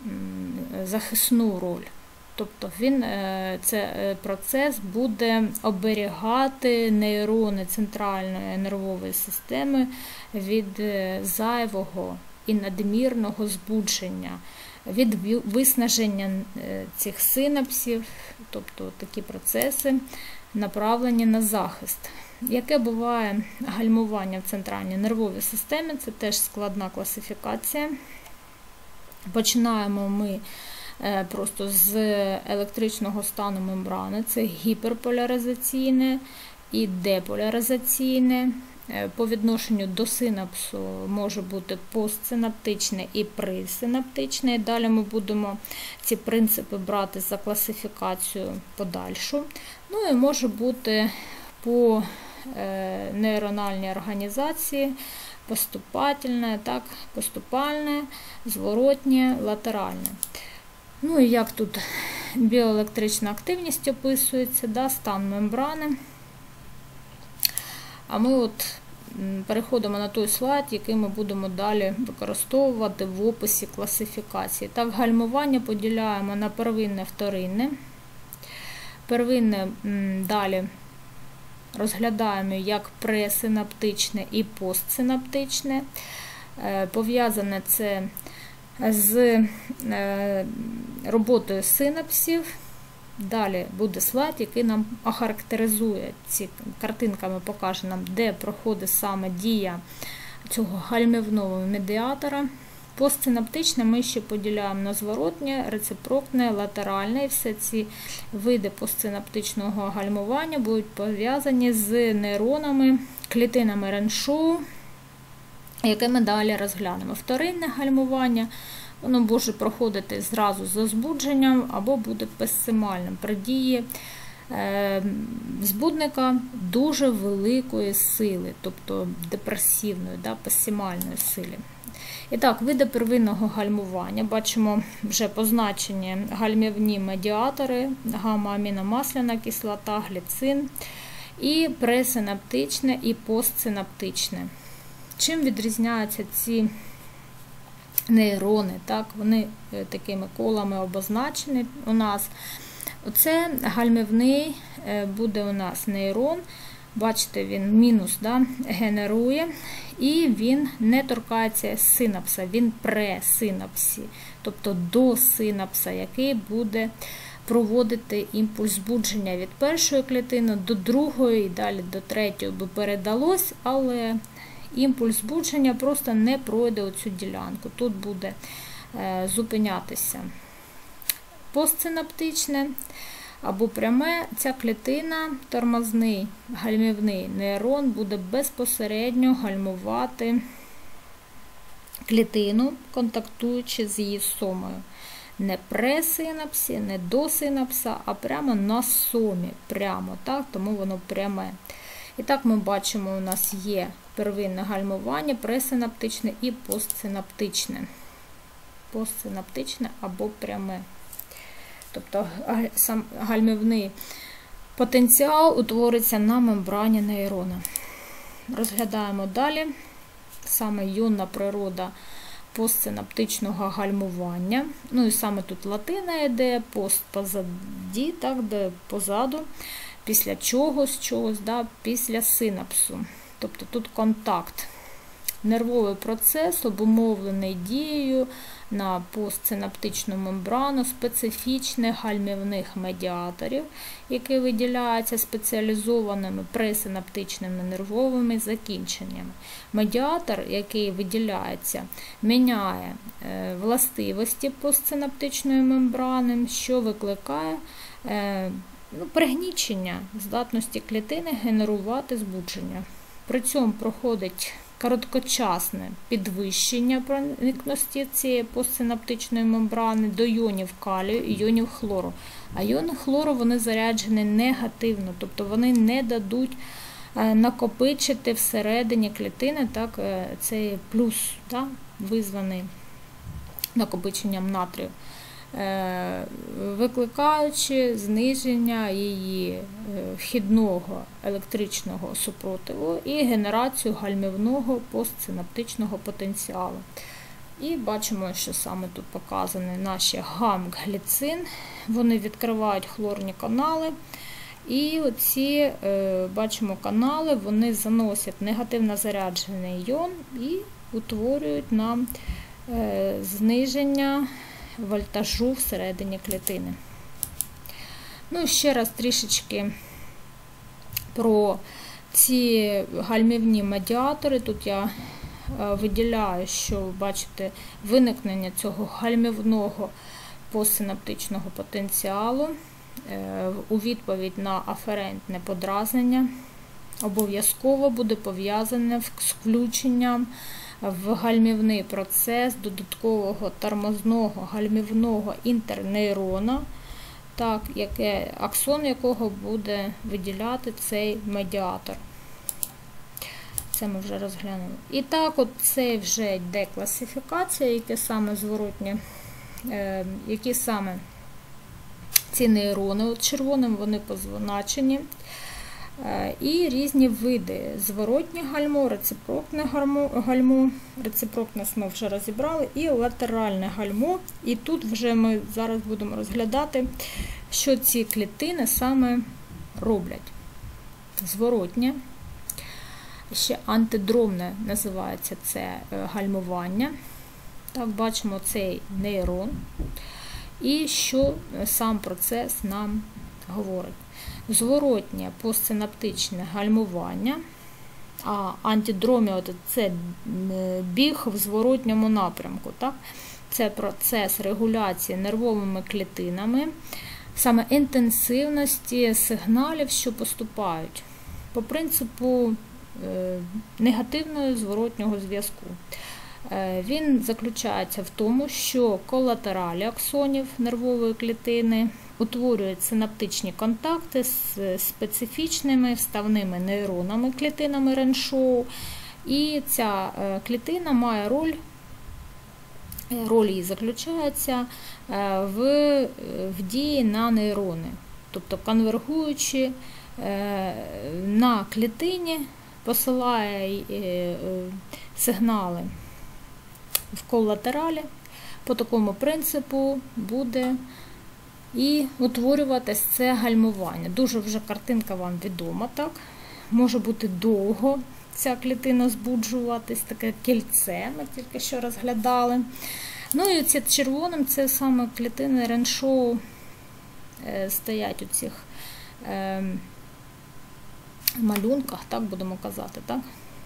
захисну роль. Тобто він, це процес буде оберігати нейрони центральної нервової системи від зайвого і надмірного збудження, від виснаження цих синапсів, тобто такі процеси направлені на захист. Яке буває гальмування в центральній нервовій системі, це теж складна класифікація. Починаємо ми просто з електричного стану мембрани. Це гіперполяризаційне і деполяризаційне. По відношенню до синапсу може бути постсинаптичне і присинаптичне. Далі ми будемо ці принципи брати за класифікацію подальшу. Ну і може бути по нейрональній організації поступательне, так, поступальне, зворотнє, латеральне. Ну і як тут біоелектрична активність описується, да, стан мембрани. А ми от переходимо на той слайд, який ми будемо далі використовувати в описі класифікації. Так, гальмування поділяємо на первинне, вторинне. Первинне далі розглядаємо як пресинаптичне і постсинаптичне. Пов'язане це з роботою синапсів. Далі буде слайд, який нам охарактеризує, ці картинками покаже нам, де проходить саме дія цього гальмівного медіатора. Постсинаптичне ми ще поділяємо на зворотнє, рецепрокне, латеральне. І все ці види постсинаптичного гальмування будуть пов'язані з нейронами, клітинами Реншоу, яке ми далі розглянемо. Вторинне гальмування, воно може проходити зразу за збудженням або буде песимальним при дії е, збудника дуже великої сили, тобто депресивної, да, песимальної сили. І так, види первинного гальмування. Бачимо вже позначені гальмівні медіатори, гамма-аміномасляна кислота, гліцин, і пресинаптичне і постсинаптичне. Чим відрізняються ці нейрони? Так, вони такими колами обозначені у нас. Оце гальмівний буде у нас нейрон. Бачите, він мінус, да, генерує, і він не торкається синапса, він пресинапсі, тобто до синапса, який буде проводити імпульс збудження від першої клітини до другої і далі до третьої би передалось, але імпульс збудження просто не пройде оцю ділянку, тут буде е, зупинятися. Постсинаптичне або пряме, ця клітина, тормозний гальмівний нейрон, буде безпосередньо гальмувати клітину, контактуючи з її сомою. Не пресинапсі, не до синапса, а прямо на сомі, прямо, так, тому воно пряме. І так ми бачимо, у нас є первинне гальмування, пресинаптичне і постсинаптичне. Постсинаптичне або пряме. Тобто сам гальмівний потенціал утвориться на мембрані нейрона. Розглядаємо далі саме іонна природа постсинаптичного гальмування. Ну і саме тут латина йде, пост позаді, так, де позаду, після чогось, чогось, да, після синапсу. Тобто тут контакт. Нервовий процес обумовлений дією на постсинаптичну мембрану специфічних гальмівних медіаторів, які виділяються спеціалізованими пресинаптичними нервовими закінченнями. Медіатор, який виділяється, міняє властивості постсинаптичної мембрани, що викликає ну, пригнічення здатності клітини генерувати збудження. При цьому проходить короткочасне підвищення проникності цієї постсинаптичної мембрани до іонів калію і іонів хлору. А іони хлору, вони заряджені негативно, тобто вони не дадуть накопичити всередині клітини, так, цей плюс, так, визваний накопиченням натрію, викликаючи зниження її вхідного електричного супротиву і генерацію гальмівного постсинаптичного потенціалу. І бачимо, що саме тут показані наші гам-гліцин, вони відкривають хлорні канали, і оці, бачимо, канали, вони заносять негативно заряджений іон і утворюють нам зниження вольтажу всередині клітини. Ну і ще раз трішечки про ці гальмівні медіатори. Тут я виділяю, що, бачите, виникнення цього гальмівного постсинаптичного потенціалу у відповідь на аферентне подразнення обов'язково буде пов'язане з включенням в гальмівний процес додаткового тормозного гальмівного інтернейрона, так, яке, аксон якого буде виділяти цей медіатор. Це ми вже розглянули. І так, от це вже йде класифікація, яке саме зворотні, е, які саме ці нейрони, от червоним вони позначені. І різні види: зворотнє гальмо, рецепрокне гальмо, рецепрокне ми вже розібрали, і латеральне гальмо. І тут вже ми зараз будемо розглядати, що ці клітини саме роблять. Зворотнє, ще антидромне називається це гальмування. Так, бачимо цей нейрон. І що сам процес нам говорить. Зворотнє постсинаптичне гальмування, а антидромія – це біг в зворотньому напрямку. Так? Це процес регуляції нервовими клітинами, саме інтенсивності сигналів, що поступають, по принципу негативного зворотнього зв'язку. Він заключається в тому, що колатералі аксонів нервової клітини утворюють синаптичні контакти з специфічними вставними нейронами, клітинами Реншоу, і ця клітина має роль, роль її заключається в, в дії на нейрони, тобто конвергуючи на клітині, посилає сигнали в колатералі. По такому принципу буде і утворюватись це гальмування. Дуже вже картинка вам відома, так? Може бути довго ця клітина збуджуватись, таке кільце, ми тільки що розглядали. Ну і це червоним, це саме клітини Реншоу е, стоять у цих е, малюнках, так будемо казати, так?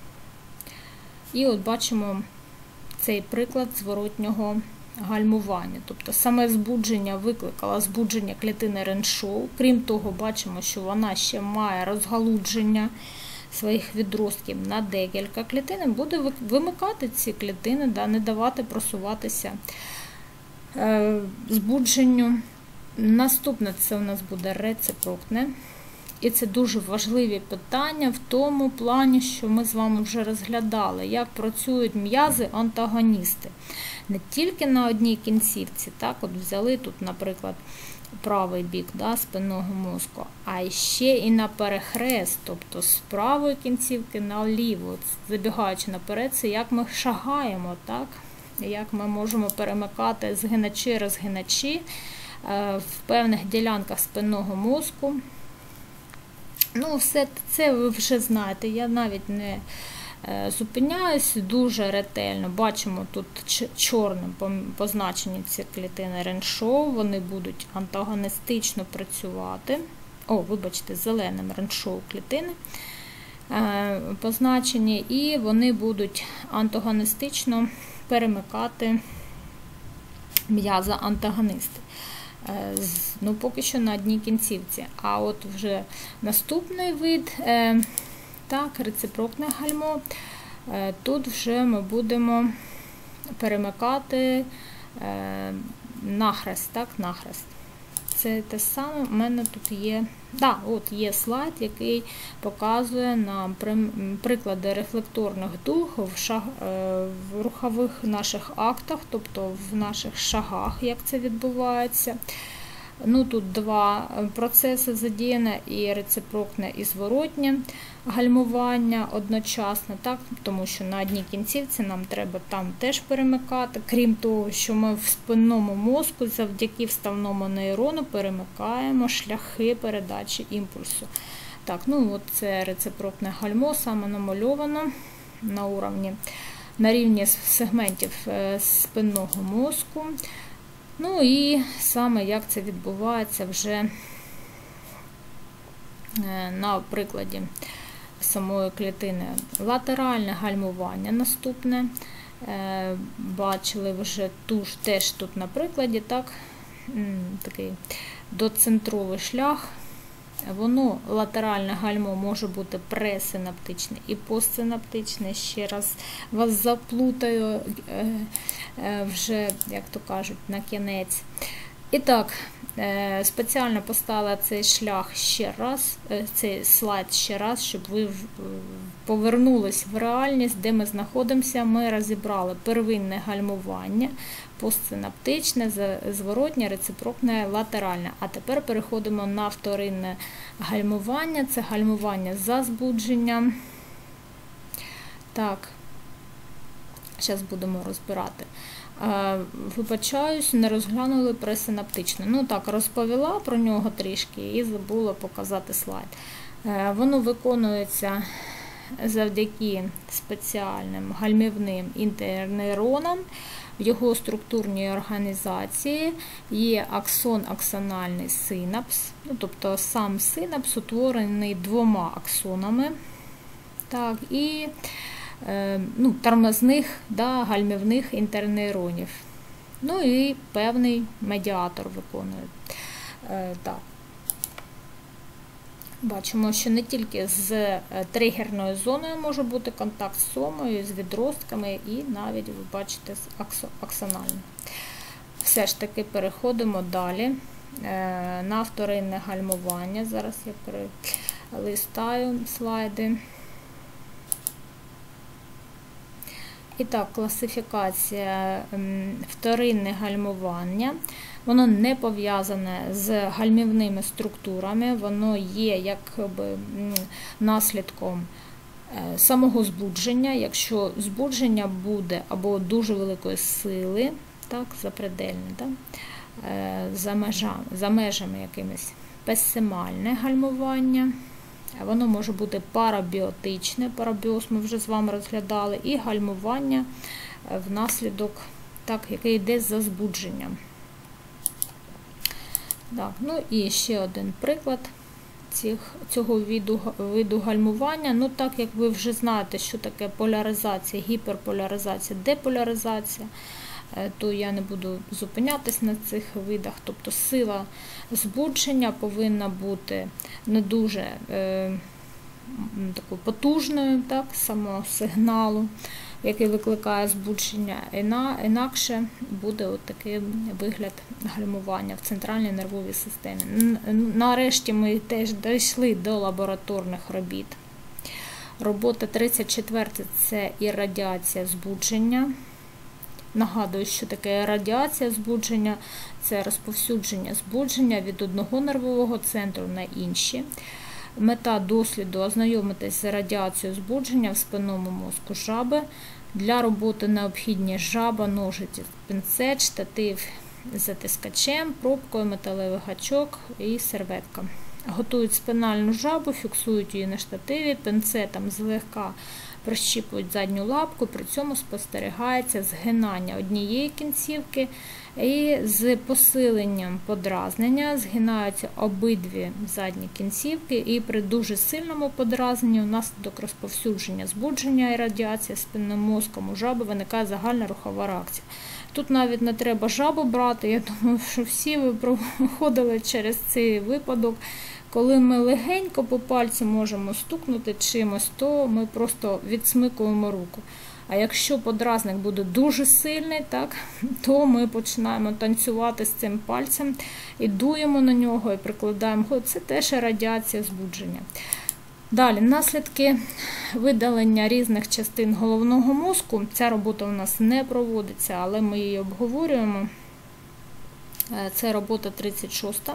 І от бачимо цей приклад зворотнього гальмування. Тобто саме збудження викликало збудження клітини Реншоу. Крім того, бачимо, що вона ще має розгалудження своїх відростків на декілька клітин, і буде вимикати ці клітини, да, не давати просуватися е, збудженню. Наступне це у нас буде рецепрокне. І це дуже важливі питання в тому плані, що ми з вами вже розглядали, як працюють м'язи-антагоністи. Не тільки на одній кінцівці, так, от взяли тут, наприклад, правий бік, да, спинного мозку, а ще і на перехрест, тобто з правої кінцівки наліво, забігаючи наперед, це як ми шагаємо, так, як ми можемо перемикати згиначі, розгиначі в певних ділянках спинного мозку. Ну, все це ви вже знаєте, я навіть не зупиняюсь, дуже ретельно. Бачимо тут чорним позначені ці клітини Реншоу, вони будуть антагоністично працювати. О, вибачте, зеленим Реншоу клітини позначені, і вони будуть антагоністично перемикати м'яза-антагоністи. Ну, поки що на одній кінцівці. А от вже наступний вид, так, рецепрокне гальмо, тут вже ми будемо перемикати нахрест, так, нахрест. Це те саме, у мене тут є, да, от є слайд, який показує нам приклади рефлекторних дуг в, шаг, в рухових наших актах, тобто в наших шагах, як це відбувається. Ну, тут два процеси задіяні, і рецепрокне, і зворотнє гальмування одночасно, так? Тому що на одній кінцівці нам треба там теж перемикати. Крім того, що ми в спинному мозку завдяки вставному нейрону перемикаємо шляхи передачі імпульсу. Так, ну от це рецепрокне гальмо, саме намальовано на уровні, на рівні сегментів спинного мозку. Ну і саме як це відбувається вже на прикладі самої клітини. Латеральне гальмування наступне. Бачили вже ту ж, теж тут на прикладі, так, такий доцентровий шлях. Воно латеральне гальмо може бути пресинаптичне і постсинаптичне. Ще раз вас заплутаю вже, як то кажуть, на кінець. І так, спеціально поставила цей шлях ще раз, цей слайд ще раз, щоб ви повернулись в реальність, де ми знаходимося. Ми розібрали первинне гальмування, постсинаптичне, зворотнє, рецепрокне, латеральне. А тепер переходимо на вторинне гальмування. Це гальмування за збудженням. Так, зараз будемо розбирати. Вибачаюсь, не розглянули пресинаптичне. Ну так, розповіла про нього трішки і забула показати слайд. Воно виконується завдяки спеціальним гальмівним інтернейронам. В його структурній організації є аксон-аксональний синапс, ну, тобто сам синапс утворений двома аксонами, так, і е, ну, тормозних, да, гальмівних інтернейронів. Ну і певний медіатор виконує. Е, так. Бачимо, що не тільки з тригерною зоною може бути контакт з сомою, з відростками і навіть, ви бачите, з аксональним. Все ж таки переходимо далі на вторинне гальмування. Зараз я перелистаю слайди. І так, класифікація вторинне гальмування. Воно не пов'язане з гальмівними структурами, воно є якби наслідком самого збудження. Якщо збудження буде або дуже великої сили, так, запредельне, так, за межами, за межами якимись, песимальне гальмування, воно може бути парабіотичне, парабіоз ми вже з вами розглядали, і гальмування внаслідок, так, яке йде за збудженням. Так, ну і ще один приклад цих, цього виду, виду гальмування. Ну так, як ви вже знаєте, що таке поляризація, гіперполяризація, деполяризація, то я не буду зупинятись на цих видах. Тобто сила збудження повинна бути не дуже е, такою потужною, так, самого сигналу, який викликає збудження, інакше буде от такий вигляд гальмування в центральній нервовій системі. Нарешті ми теж дійшли до лабораторних робіт. Робота тридцять четверта – це іррадіація збудження. Нагадую, що таке радіація збудження – це розповсюдження збудження від одного нервового центру на інші. Мета досліду – ознайомитись з радіацією збудження в спинному мозку жаби. Для роботи необхідні жаба, ножиці, пінцет, штатив з затискачем, пробкою, металевий гачок і серветка. Готують спинальну жабу, фіксують її на штативі, пінцетом злегка прищіпують задню лапку, при цьому спостерігається згинання однієї кінцівки і з посиленням подразнення згинаються обидві задні кінцівки, і при дуже сильному подразненні внаслідок розповсюдження збудження і радіації спинним мозком у жаби виникає загальна рухова реакція. Тут навіть не треба жабу брати, я думаю, що всі ви проходили через цей випадок. Коли ми легенько по пальці можемо стукнути чимось, то ми просто відсмикуємо руку. А якщо подразник буде дуже сильний, так, то ми починаємо танцювати з цим пальцем і дуємо на нього, і прикладаємо. Це теж радіація збудження. Далі, наслідки видалення різних частин головного мозку. Ця робота у нас не проводиться, але ми її обговорюємо. Це робота тридцять шоста.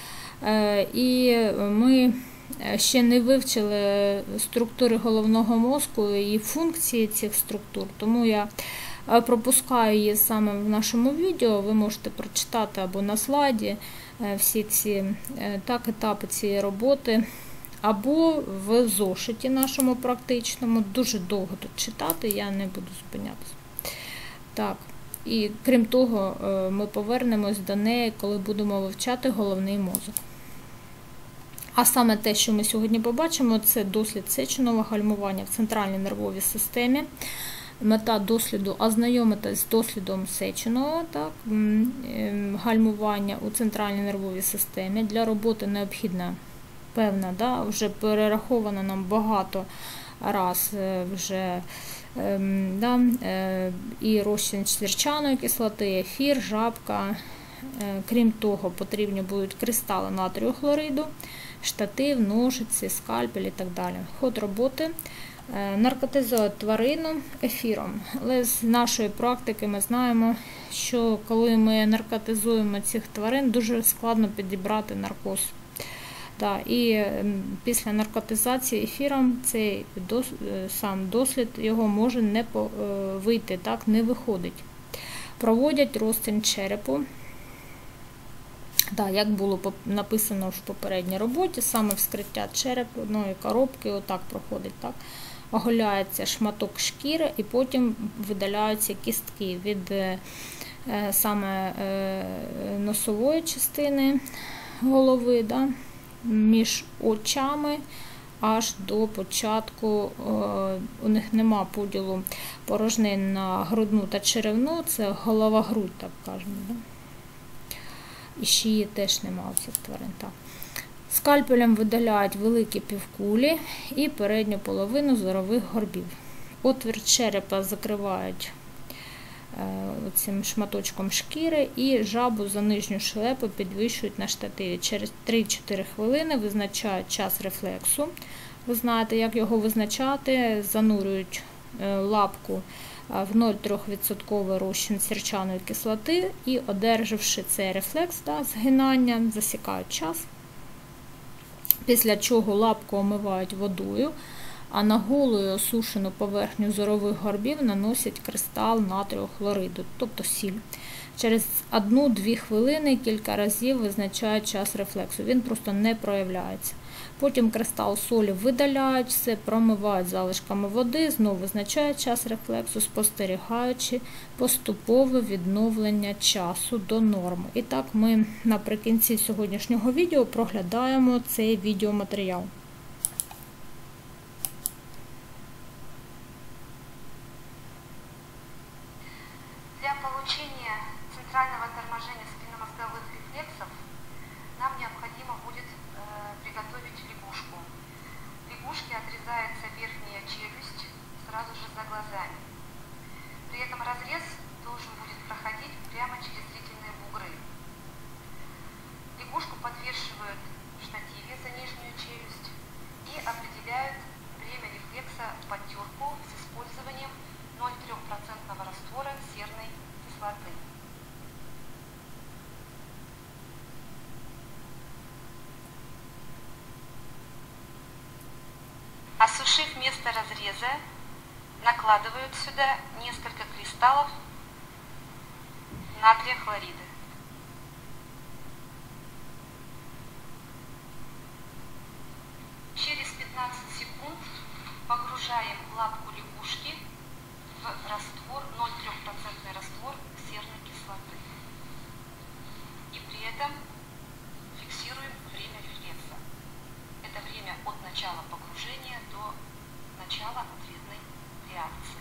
І ми ще не вивчили структури головного мозку і функції цих структур, тому я пропускаю її саме в нашому відео. Ви можете прочитати або на слайді всі ці так, етапи цієї роботи, або в зошиті нашому практичному. Дуже довго тут читати, я не буду зупинятися. Так. І крім того, ми повернемось до неї, коли будемо вивчати головний мозок. А саме те, що ми сьогодні побачимо, це дослід сечового гальмування в центральній нервовій системі. мета досліду ознайомитись з дослідом Сеченого, так, гальмування у центральній нервовій системі. Для роботи необхідна певна, да, вже перераховано нам багато раз вже да, і розчин сірчаної кислоти, ефір, жабка. Крім того, потрібні будуть кристали натрію хлориду, штатив, ножиці, скальпель і так далі. Ход роботи. Наркотизують тварину ефіром. Але з нашої практики ми знаємо, що коли ми наркотизуємо цих тварин, дуже складно підібрати наркоз. Да, і після наркотизації ефіром цей дос, сам дослід його може не вийти, так, не виходить. Проводять розтин черепу. Да, як було написано в попередній роботі, саме вскриття черепної коробки отак проходить. Так. Оголяється шматок шкіри і потім видаляються кістки від е, саме е, носової частини голови, да, між очами аж до початку. Е, у них нема поділу порожнин на грудну та черевну, це голова-грудь, так кажемо. Да? І шиї теж немає у цих тварин. Так. Скальпелем видаляють великі півкулі і передню половину зорових горбів. Отвір черепа закривають цим шматочком шкіри і жабу за нижню щелепу підвищують на штативі. Через три-чотири хвилини визначають час рефлексу. Ви знаєте, як його визначати. Занурюють лапку в нуль цілих три десятих відсотка розчин сірчаної кислоти і, одержавши цей рефлекс, да, згинання, засікають час. Після чого лапку омивають водою, а на голу і осушену поверхню зорових горбів наносять кристал натрію хлориду, тобто сіль. Через одну-дві хвилини кілька разів визначають час рефлексу, він просто не проявляється. Потім кристал солі видаляють, все промивають залишками води, знову визначають час рефлексу, спостерігаючи поступове відновлення часу до норми. І так ми наприкінці сьогоднішнього відео проглядаємо цей відеоматеріал. Для получения центрального торможения спинномозговых рефлексов нам необходимо будет э, приготовить лягушку. Лягушке отрезается верхняя челюсть сразу же за глазами. При этом разрез должен будет проходить прямо через зрительные бугры. Лягушку подвешивают в штативе за нижнюю челюсть и определяют время рефлекса под терку с использованием ноль целых три десятых процента раствора серной кислоты. Осушив место разреза, накладывают сюда несколько кристаллов натрия хлорида. Через пятнадцать секунд погружаем лапку лягушки в раствор, ноль целых три десятых процента раствор серной кислоты. И при этом фиксируем время рефлекса. Это время от начала погружения до начала ответной реакции.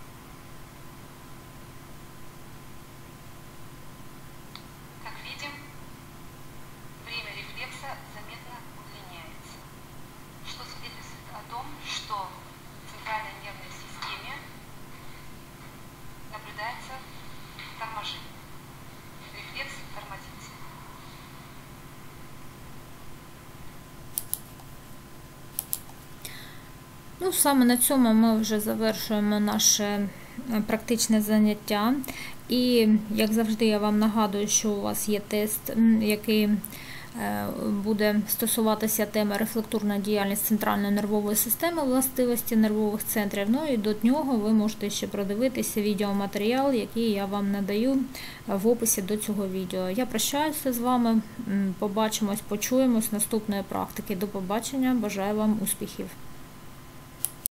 Как видим, время рефлекса заметно удлиняется, что свидетельствует о том, что в центральной нервной системе наблюдается торможение. Рефлекс тормозится. Ну, саме на цьому ми вже завершуємо наше практичне заняття. І, як завжди, я вам нагадую, що у вас є тест, який буде стосуватися теми рефлекторна діяльність центральної нервової системи, властивості нервових центрів. Ну і до нього ви можете ще продивитися відеоматеріал, який я вам надаю в описі до цього відео. Я прощаюся з вами, побачимось, почуємось наступної практики. До побачення, бажаю вам успіхів!